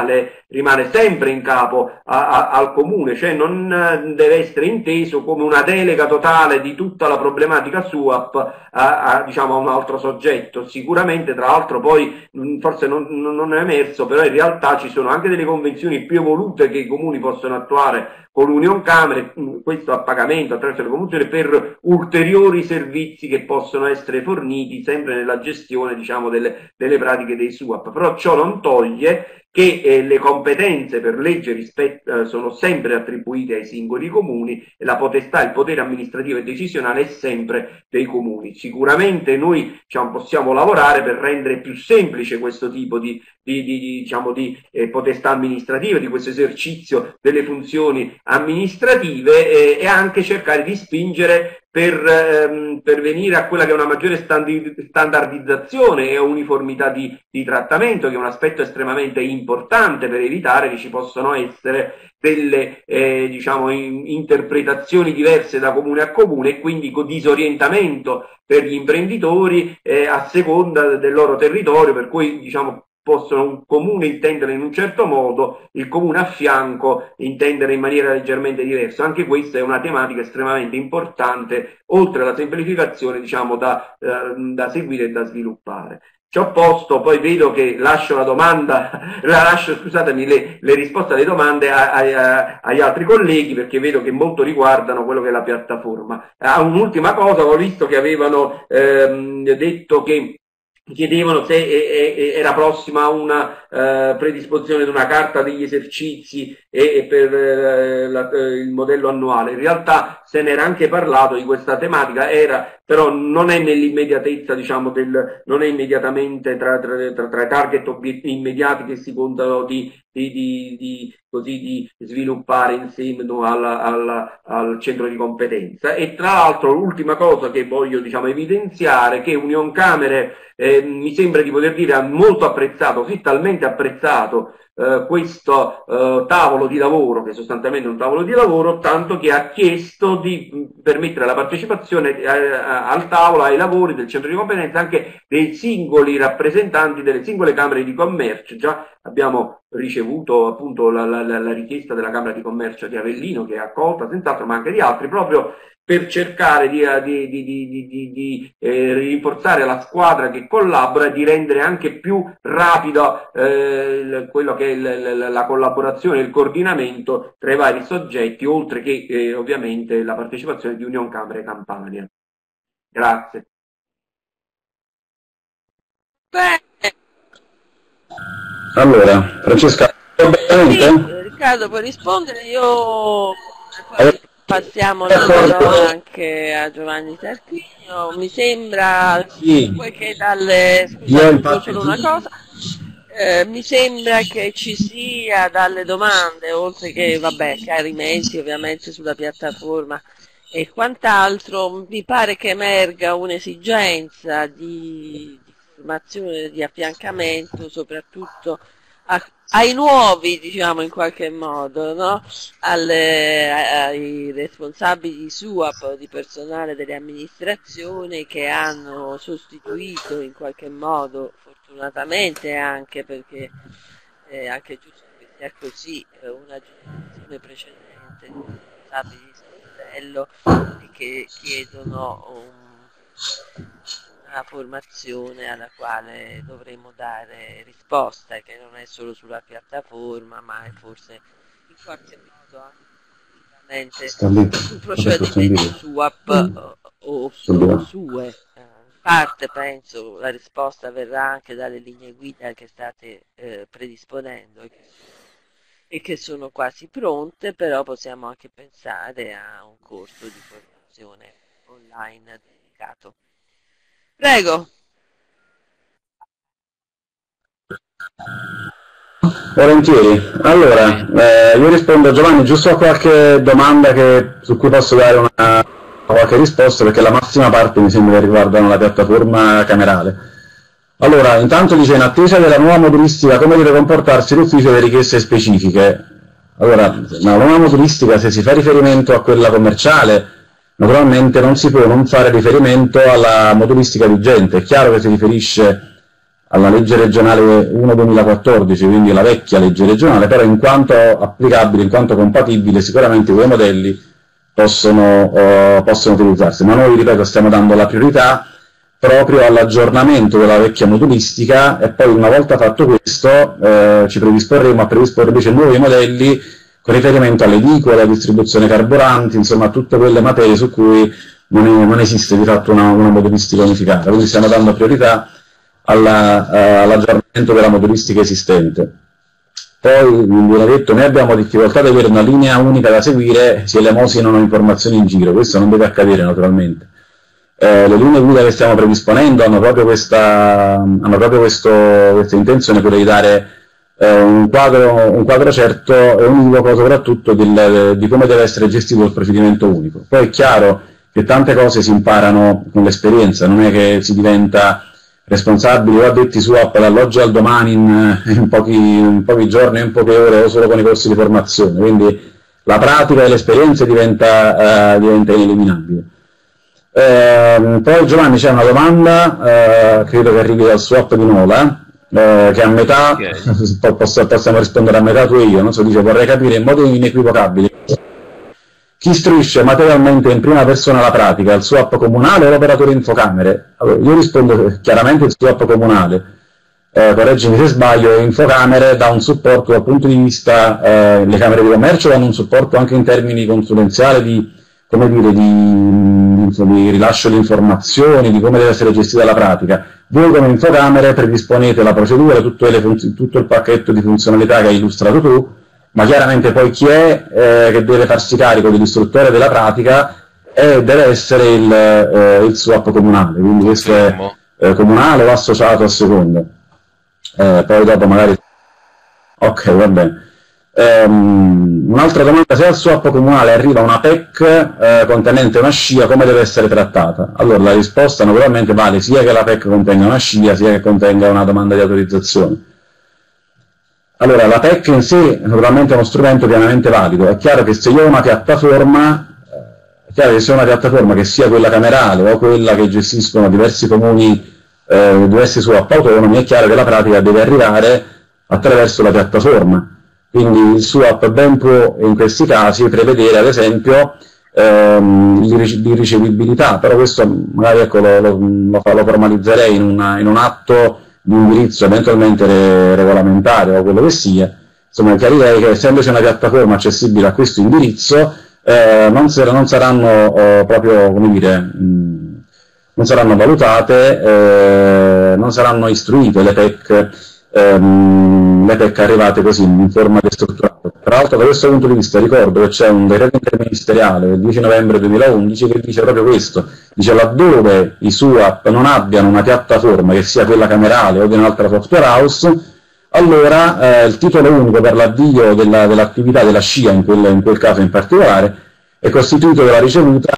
rimane sempre in capo al comune, cioè non deve essere inteso come una delega totale di tutta la problematica SUAP diciamo, a un altro soggetto. Sicuramente, tra l'altro, poi forse non è emerso, però in realtà ci sono anche delle convenzioni più evolute che i comuni possono attuare con l'Union Camere, questo a pagamento attraverso le convenzioni, per ulteriori servizi che possono essere forniti sempre nella gestione, diciamo, delle pratiche dei SUAP. Però ciò non toglie che le competenze per legge sono sempre attribuite ai singoli comuni e la potestà, il potere amministrativo e decisionale è sempre dei comuni. Sicuramente noi, diciamo, possiamo lavorare per rendere più semplice questo tipo di potestà amministrative, di questo esercizio delle funzioni amministrative e anche cercare di spingere per venire a quella che è una maggiore standardizzazione e uniformità di trattamento, che è un aspetto estremamente importante per evitare che ci possano essere delle interpretazioni diverse da comune a comune e quindi con disorientamento per gli imprenditori a seconda del loro territorio, per cui possono un comune intendere in un certo modo, il comune a fianco intendere in maniera leggermente diversa. Anche questa è una tematica estremamente importante, oltre alla semplificazione, da seguire e da sviluppare. Ciò posto, poi vedo che lascio le risposte alle domande agli altri colleghi, perché vedo che molto riguardano quello che è la piattaforma. Un'ultima cosa, ho visto che avevano detto che chiedevano se era prossima una predisposizione di una carta degli esercizi e per il modello annuale. In realtà se n'era anche parlato di questa tematica, però non è nell'immediatezza, non è immediatamente tra i target immediati che si contano di sviluppare insieme al centro di competenza. E tra l'altro l'ultima cosa che voglio evidenziare, che Union Camere mi sembra di poter dire ha molto apprezzato, sì, talmente apprezzato questo tavolo di lavoro, che è sostanzialmente un tavolo di lavoro, tanto che ha chiesto di permettere la partecipazione al tavolo, ai lavori del centro di competenza, anche dei singoli rappresentanti delle singole camere di commercio. Già abbiamo ricevuto appunto la richiesta della Camera di Commercio di Avellino, che è accolta senz'altro, ma anche di altri, proprio per cercare di rinforzare la squadra che collabora e di rendere anche più rapido quello che è la collaborazione e il coordinamento tra i vari soggetti, oltre che ovviamente la partecipazione di Union Camere Campania. Grazie. Allora, Francesca, sì, Riccardo, puoi rispondere? Io passiamo la parola anche a Giovanni Tarquinio. Mi sembra che mi sembra che ci sia dalle domande, oltre che chiarimenti ovviamente sulla piattaforma e quant'altro, mi pare che emerga un'esigenza di formazione, di affiancamento, soprattutto ai nuovi, in qualche modo, no? Ai responsabili di SUAP, di personale delle amministrazioni che hanno sostituito in qualche modo, fortunatamente anche, perché è anche giusto che sia così, una generazione precedente di responsabili di sportello e che chiedono una formazione alla quale dovremo dare risposta, e che non è solo sulla piattaforma, ma è forse in qualche modo anche sul procedimento SUAP o SUE. In parte penso la risposta verrà anche dalle linee guida che state predisponendo e che sono quasi pronte, però possiamo anche pensare a un corso di formazione online dedicato. Prego. Volentieri. Allora, io rispondo a Giovanni giusto a qualche domanda su cui posso dare qualche risposta, perché la massima parte mi sembra che riguardano la piattaforma camerale. Allora, intanto dice, in attesa della nuova modulistica, come deve comportarsi l'ufficio delle richieste specifiche? Allora, la nuova modulistica, se si fa riferimento a quella commerciale, naturalmente non si può non fare riferimento alla modulistica vigente. È chiaro che si riferisce alla legge regionale 1-2014, quindi la vecchia legge regionale, però in quanto applicabile, in quanto compatibile, sicuramente quei modelli possono utilizzarsi. Ma noi, ripeto, stiamo dando la priorità proprio all'aggiornamento della vecchia modulistica, e poi una volta fatto questo ci predisporremo a predisporre invece nuovi modelli con riferimento alle edicole, alla distribuzione carburanti, insomma a tutte quelle materie su cui non esiste di fatto una modulistica unificata. Quindi stiamo dando priorità all'aggiornamento della modulistica esistente. Poi, mi viene detto, noi abbiamo difficoltà ad avere una linea unica da seguire se le emosinano informazioni in giro. Questo non deve accadere naturalmente. Le linee guida che stiamo predisponendo hanno proprio questa intenzione, quella di dare un quadro certo e univoco soprattutto di come deve essere gestito il procedimento unico. Poi è chiaro che tante cose si imparano con l'esperienza, non è che si diventa responsabili o addetti su app dall'oggi al domani in pochi giorni, in poche ore o solo con i corsi di formazione, quindi la pratica e l'esperienza diventa ineliminabile. Poi Giovanni, c'è una domanda, credo che arrivi dal swap di Nola, che a metà, possiamo rispondere a metà tu e io, non so, dice: vorrei capire in modo inequivocabile chi istruisce materialmente in prima persona la pratica, il swap comunale o l'operatore infocamere? Allora, io rispondo chiaramente il swap comunale, correggimi se sbaglio. Infocamere dà un supporto dal punto di vista, le camere di commercio danno un supporto anche in termini consulenziali di rilascio di informazioni, di come deve essere gestita la pratica. Voi come infocamere predisponete la procedura, tutto il pacchetto di funzionalità che hai illustrato tu, ma chiaramente poi chi è che deve farsi carico dell'istruttore della pratica deve essere il swap comunale, quindi questo è comunale o associato a seconda. Poi dopo magari... Ok, va bene. Un'altra domanda: se al swap comunale arriva una PEC contenente una scia, come deve essere trattata? Allora, la risposta naturalmente vale sia che la PEC contenga una scia, sia che contenga una domanda di autorizzazione. Allora, la PEC in sé naturalmente è uno strumento pienamente valido. È chiaro che se io ho una piattaforma, che sia quella camerale o quella che gestiscono diversi comuni, diversi swap autonomi, è chiaro che la pratica deve arrivare attraverso la piattaforma. Quindi il swap ben può in questi casi prevedere ad esempio di ricevibilità, però questo magari ecco, lo formalizzerei in un atto di indirizzo eventualmente regolamentare o quello che sia. Insomma, chiarirei che essendoci una piattaforma accessibile a questo indirizzo non saranno proprio, come dire, non saranno valutate, non saranno istruite le PEC arrivate così in forma destrutturata. Tra l'altro, da questo punto di vista ricordo che c'è un decreto interministeriale del 10 novembre 2011 che dice proprio questo: dice laddove i SUAP non abbiano una piattaforma che sia quella camerale o di un'altra software house, allora il titolo unico per l'avvio dell'attività della SCIA, in quel caso in particolare, è costituito dalla ricevuta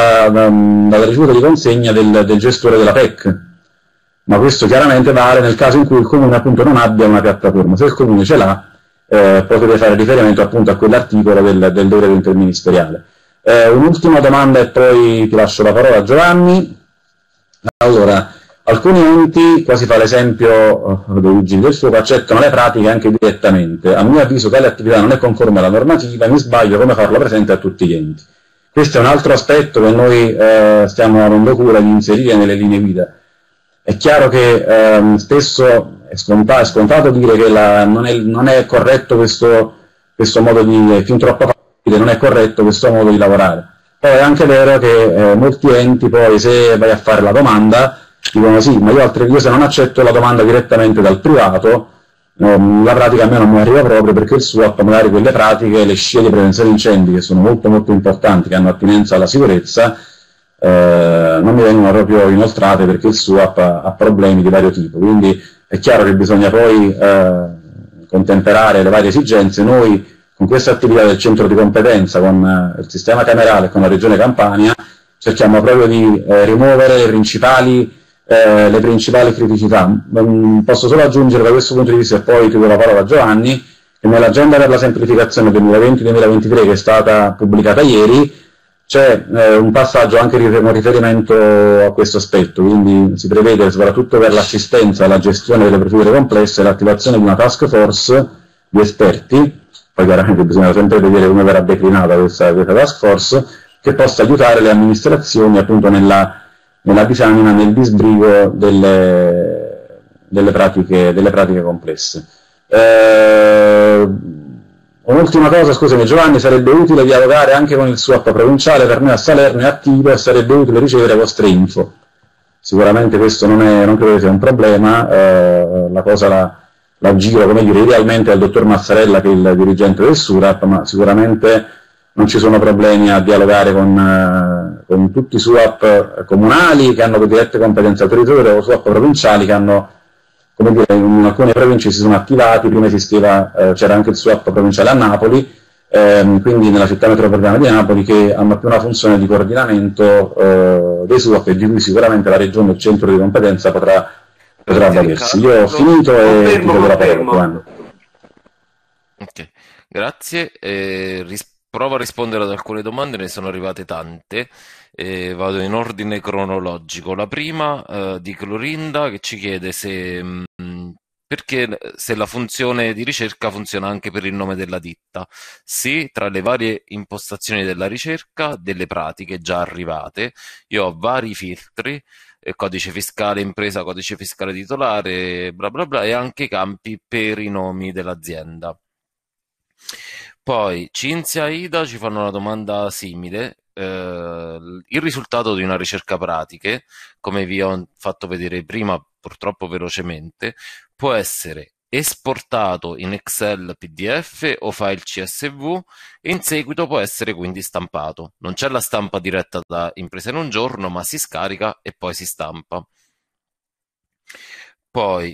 di consegna del gestore della PEC. Ma questo chiaramente vale nel caso in cui il comune appunto non abbia una piattaforma. Se il comune ce l'ha, potete fare riferimento appunto a quell'articolo del decreto interministeriale. Un'ultima domanda e poi ti lascio la parola, Giovanni. Allora, alcuni enti, qua si fa l'esempio dei vigili del fuoco, accettano le pratiche anche direttamente. A mio avviso tale attività non è conforme alla normativa, mi sbaglio, come farlo presente a tutti gli enti. Questo è un altro aspetto che noi stiamo avendo cura di inserire nelle linee guida. È chiaro che spesso è scontato dire che non è corretto questo modo di, fin troppo facile, non è corretto questo modo di lavorare. Poi è anche vero che molti enti poi, se vai a fare la domanda, dicono sì, ma io se non accetto la domanda direttamente dal privato, la pratica a me non mi arriva proprio, perché il SUAP magari quelle pratiche, le scie di prevenzione incendi, che sono molto molto importanti, che hanno attinenza alla sicurezza, non mi vengono proprio inoltrate perché il SUAP ha problemi di vario tipo. Quindi è chiaro che bisogna poi contemperare le varie esigenze. Noi con questa attività del centro di competenza, con il sistema camerale e con la regione Campania, cerchiamo proprio di rimuovere le principali criticità. Posso solo aggiungere da questo punto di vista, e poi ti do la parola a Giovanni, che nell'agenda per la semplificazione 2020-2023 che è stata pubblicata ieri c'è un passaggio anche con riferimento a questo aspetto, quindi si prevede soprattutto per l'assistenza alla gestione delle procedure complesse l'attivazione di una task force di esperti, poi chiaramente bisogna sempre vedere come verrà declinata questa task force, che possa aiutare le amministrazioni appunto nella disamina, nel disbrigo delle pratiche complesse. Un'ultima cosa, scusami Giovanni, sarebbe utile dialogare anche con il SUAP provinciale, per noi a Salerno è attivo e sarebbe utile ricevere vostre info. Sicuramente questo non credo che sia un problema, la cosa la giro, come dire, idealmente al dottor Mazzarella, che è il dirigente del SURAP, ma sicuramente non ci sono problemi a dialogare con tutti i SUAP comunali che hanno dirette competenze autorizzative o SUAP provinciali che hanno, come dire, in alcune province si sono attivati, prima esisteva, c'era anche il SUAP provinciale a Napoli, quindi nella città metropolitana di Napoli, che hanno più una funzione di coordinamento dei SUAP e di cui sicuramente la regione, il centro di competenza potrà avvalersi. Io ho finito e ti do la parola. Ok, grazie. Provo a rispondere ad alcune domande, ne sono arrivate tante. Vado in ordine cronologico. La prima di Clorinda, che ci chiede se la funzione di ricerca funziona anche per il nome della ditta. Sì, tra le varie impostazioni della ricerca, delle pratiche già arrivate, io ho vari filtri, codice fiscale impresa, codice fiscale titolare, bla bla bla, e anche campi per i nomi dell'azienda. Poi Cinzia e Ida ci fanno una domanda simile. Il risultato di una ricerca pratiche, come vi ho fatto vedere prima, purtroppo velocemente, può essere esportato in Excel, PDF o file CSV e in seguito può essere quindi stampato. Non c'è la stampa diretta da Impresa in un giorno, ma si scarica e poi si stampa. Poi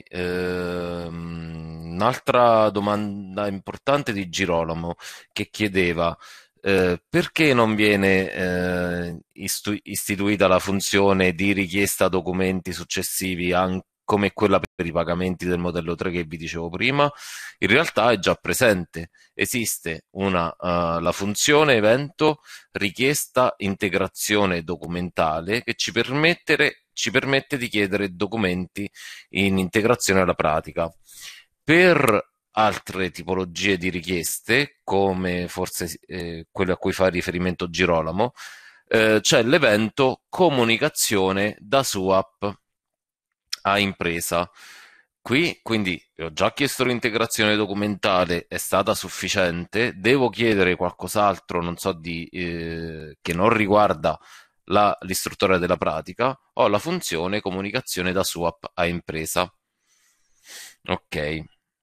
un'altra domanda importante di Girolamo, che chiedeva perché non viene istituita la funzione di richiesta documenti successivi come quella per i pagamenti del modello 3 che vi dicevo prima. In realtà è già presente, esiste la funzione evento richiesta integrazione documentale che ci permette di chiedere documenti in integrazione alla pratica. Per altre tipologie di richieste, come forse quelle a cui fa riferimento Girolamo, c'è l'evento comunicazione da SUAP a impresa. Qui quindi ho già chiesto l'integrazione documentale, è stata sufficiente, devo chiedere qualcos'altro, non so che non riguarda l'istruttore della pratica, ho la funzione comunicazione da SUAP a impresa. Ok.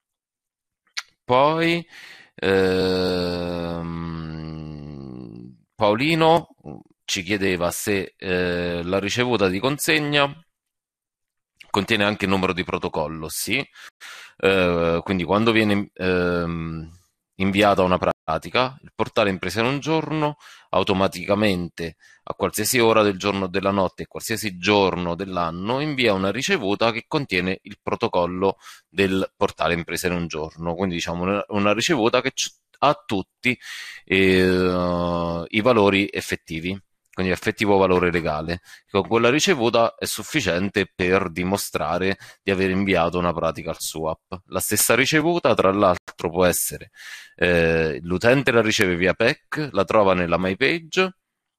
Poi Paolino ci chiedeva se la ricevuta di consegna contiene anche il numero di protocollo. Sì, quindi quando viene inviata una pratica, il portale Impresa in un giorno automaticamente a qualsiasi ora del giorno o della notte e qualsiasi giorno dell'anno invia una ricevuta che contiene il protocollo del portale Impresa in un giorno, quindi diciamo una ricevuta che ha tutti i valori effettivi, quindi effettivo valore legale. Con quella ricevuta è sufficiente per dimostrare di aver inviato una pratica al SUAP. La stessa ricevuta, tra l'altro, può essere l'utente la riceve via PEC, la trova nella My Page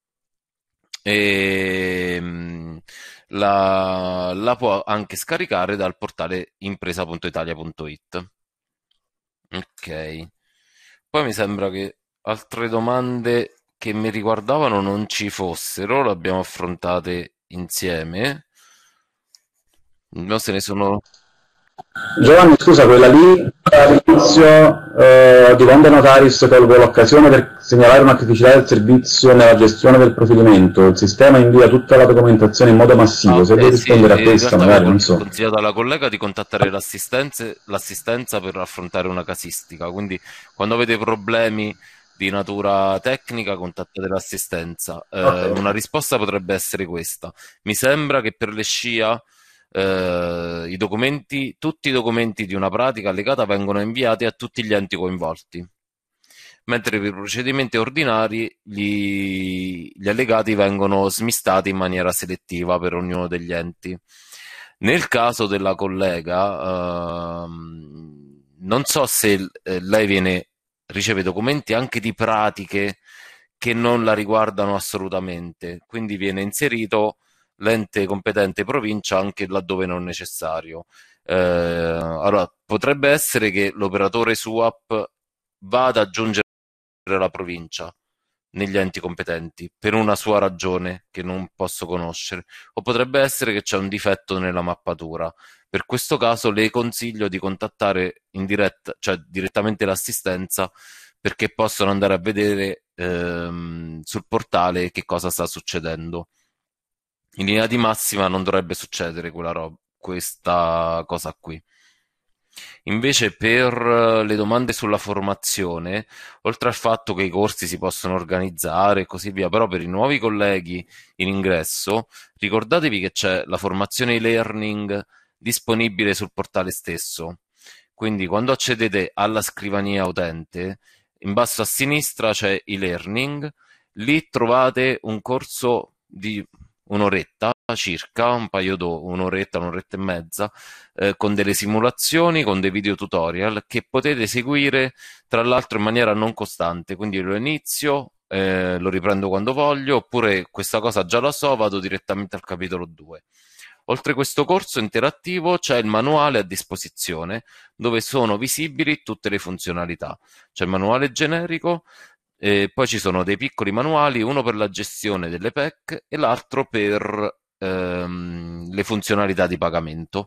e la può anche scaricare dal portale impresa.italia.it. Ok, poi mi sembra che altre domande che mi riguardavano non ci fossero, le abbiamo affrontate insieme. No, se ne sono... Giovanni, scusa, quella lì all'inizio di Conde Notaris colgo l'occasione per segnalare una criticità del servizio nella gestione del profilimento. Il sistema invia tutta la documentazione in modo massivo. Se vuoi rispondere a questa, magari non so. Ho consigliato alla collega di contattare l'assistenza per affrontare una casistica. Quindi, quando avete problemi di natura tecnica, contattate l'assistenza. Okay. Una risposta potrebbe essere questa. Mi sembra che per le SCIA tutti i documenti di una pratica allegata vengono inviati a tutti gli enti coinvolti. mentre per i procedimenti ordinari gli allegati vengono smistati in maniera selettiva per ognuno degli enti. Nel caso della collega, non so se lei riceve documenti anche di pratiche che non la riguardano assolutamente, quindi viene inserito l'ente competente provincia anche laddove non necessario. Allora, potrebbe essere che l'operatore SUAP va ad aggiungere la provincia negli enti competenti per una sua ragione che non posso conoscere, o potrebbe essere che c'è un difetto nella mappatura. Per questo caso le consiglio di contattare in diretta, cioè direttamente l'assistenza, perché possono andare a vedere sul portale che cosa sta succedendo. In linea di massima non dovrebbe succedere questa cosa qui. Invece per le domande sulla formazione, oltre al fatto che i corsi si possono organizzare e così via, però per i nuovi colleghi in ingresso, ricordatevi che c'è la formazione e-learning disponibile sul portale stesso. Quindi quando accedete alla scrivania utente, in basso a sinistra c'è e-learning, lì trovate un corso di un'oretta circa, un'oretta e mezza, con delle simulazioni, con dei video tutorial che potete seguire tra l'altro in maniera non costante, quindi lo inizio, lo riprendo quando voglio, oppure questa cosa già la so, vado direttamente al capitolo 2. Oltre a questo corso interattivo c'è il manuale a disposizione dove sono visibili tutte le funzionalità. C'è il manuale generico, poi ci sono dei piccoli manuali, uno per la gestione delle PEC e l'altro per le funzionalità di pagamento.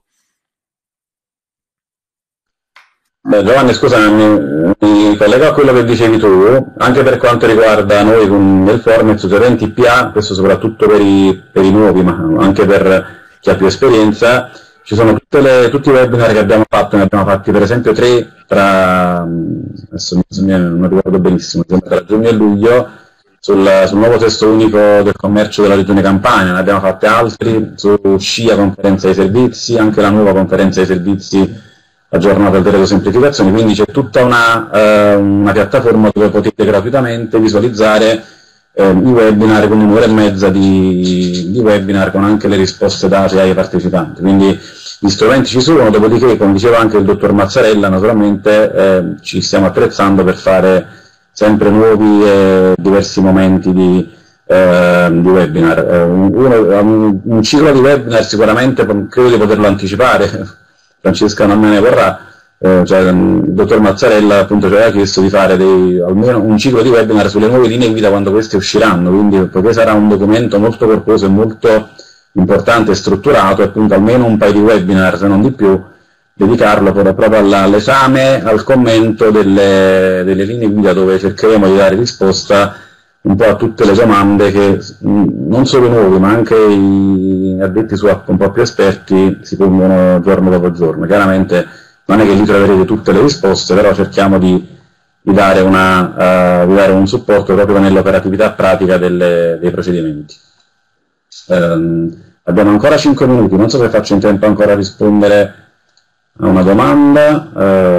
Beh, Giovanni, scusa, mi collego a quello che dicevi tu, anche per quanto riguarda noi nel Formex, ovviamente i PA, questo soprattutto per i nuovi, ma anche per chi ha più esperienza, ci sono tutti i webinar che abbiamo fatto, ne abbiamo fatti per esempio 3 adesso non ricordo benissimo, tra giugno e luglio, sul nuovo testo unico del commercio della Regione Campania, ne abbiamo fatti altri, su SCIA, conferenza dei servizi, anche la nuova conferenza dei servizi aggiornata al decreto semplificazioni, quindi c'è tutta una piattaforma dove potete gratuitamente visualizzare i webinar, quindi un'ora e mezza di webinar con anche le risposte date ai partecipanti, quindi gli strumenti ci sono, dopodiché, come diceva anche il dottor Mazzarella, naturalmente ci stiamo attrezzando per fare sempre nuovi e diversi momenti di webinar. Un ciclo di webinar sicuramente credo di poterlo anticipare, Francesca non me ne vorrà, cioè, il dottor Mazzarella appunto ci aveva chiesto di fare almeno un ciclo di webinar sulle nuove linee guida quando queste usciranno, quindi poiché sarà un documento molto corposo e molto importante e strutturato, appunto almeno un paio di webinar, se non di più, dedicarlo proprio all'esame, al commento delle linee guida, dove cercheremo di dare risposta un po' a tutte le domande che non solo noi, ma anche i addetti su un po' più esperti si pongono giorno dopo giorno. Chiaramente non è che lì troverete tutte le risposte, però cerchiamo di dare un supporto proprio nell'operatività pratica dei procedimenti. Abbiamo ancora 5 minuti, non so se faccio in tempo ancora a rispondere a una domanda.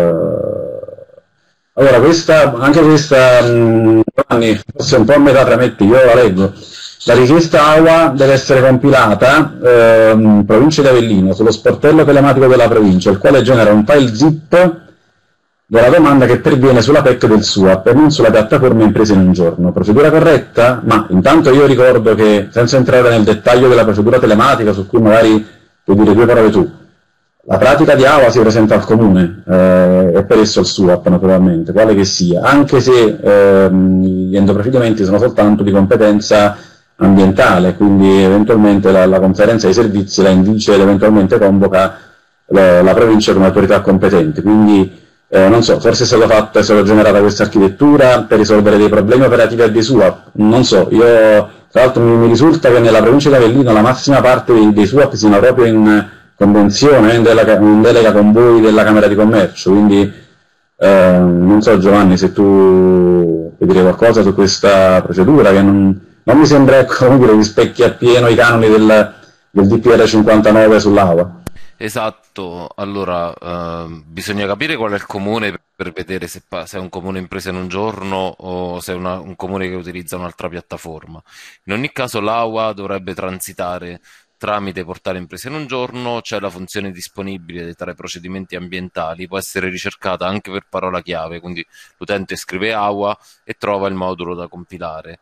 Allora, anche questa, Giovanni, forse un po' a metà tra me e te, io la leggo. La richiesta AUA deve essere compilata, provincia di Avellino, sullo sportello telematico della provincia, il quale genera un file zip della domanda che perviene sulla PEC del SUAP e non sulla piattaforma impresa in un giorno. Procedura corretta? Ma intanto io ricordo che, senza entrare nel dettaglio della procedura telematica, su cui magari puoi dire 2 parole tu, la pratica di AUA si presenta al comune e per esso al SUAP naturalmente, quale che sia, anche se gli endoprocedimenti sono soltanto di competenza ambientale, quindi eventualmente la conferenza dei servizi la indice ed eventualmente convoca la provincia come autorità competente, quindi non so, forse è stata generata questa architettura per risolvere dei problemi operativi a dei SUAP, non so, io tra l'altro mi risulta che nella provincia di Avellino la massima parte dei SUAP siano proprio in convenzione, in delega con voi della Camera di Commercio, quindi non so Giovanni se tu puoi dire qualcosa su questa procedura che non mi sembra, come dire, rispecchi appieno i canoni del DPR 59 sull'AUA. Esatto, allora bisogna capire qual è il comune per vedere se è un comune impresa in un giorno o se è un comune che utilizza un'altra piattaforma. In ogni caso l'AUA dovrebbe transitare tramite portale impresa in un giorno, c'è la funzione disponibile tra i procedimenti ambientali, può essere ricercata anche per parola chiave, quindi l'utente scrive AUA e trova il modulo da compilare.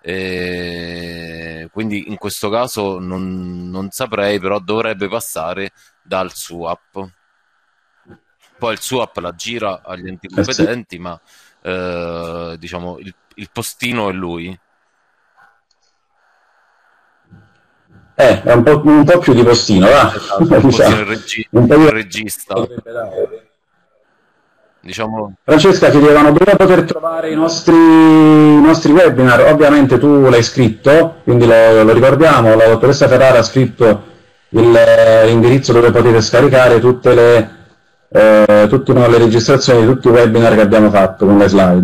Quindi in questo caso non saprei, però dovrebbe passare dal SUAP. Poi il SUAP la gira agli enti competenti, ma diciamo il postino è lui. È un po' più di postino, va? Esatto, un postino il regista. Diciamo... Francesca, chiedevano dove poter trovare i nostri webinar. Ovviamente tu l'hai scritto, quindi lo ricordiamo, la dottoressa Ferrara ha scritto l'indirizzo dove potete scaricare tutte le registrazioni di tutti i webinar che abbiamo fatto con le slide.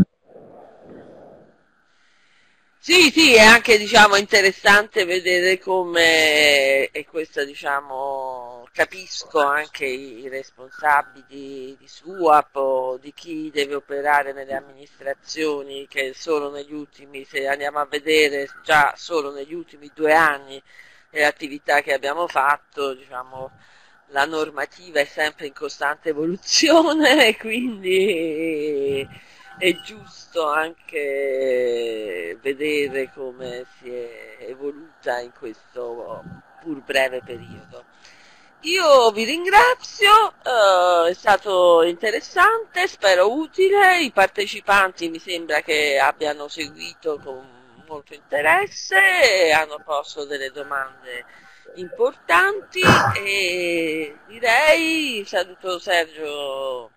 Sì, sì, è anche diciamo interessante vedere come, e questo diciamo capisco anche i responsabili di SUAP o di chi deve operare nelle amministrazioni, che solo negli ultimi, se andiamo a vedere già solo negli ultimi 2 anni le attività che abbiamo fatto, diciamo la normativa è sempre in costante evoluzione, quindi è giusto anche vedere come si è evoluta in questo pur breve periodo. Io vi ringrazio, è stato interessante, spero utile, i partecipanti mi sembra che abbiano seguito con molto interesse e hanno posto delle domande importanti e direi, saluto Sergio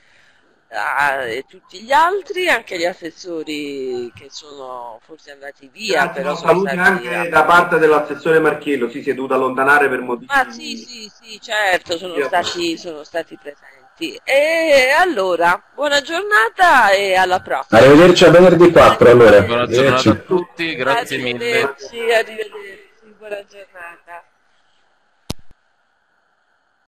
e tutti gli altri, anche gli assessori che sono forse andati via. Grazie, però saluti anche da parte dell'assessore Marchiello, si è dovuto allontanare per motivi... sì, certo, sono stati presenti. E allora, buona giornata e alla prossima. Arrivederci a venerdì 4 allora. Buona giornata a tutti, grazie mille. Arrivederci, buona giornata.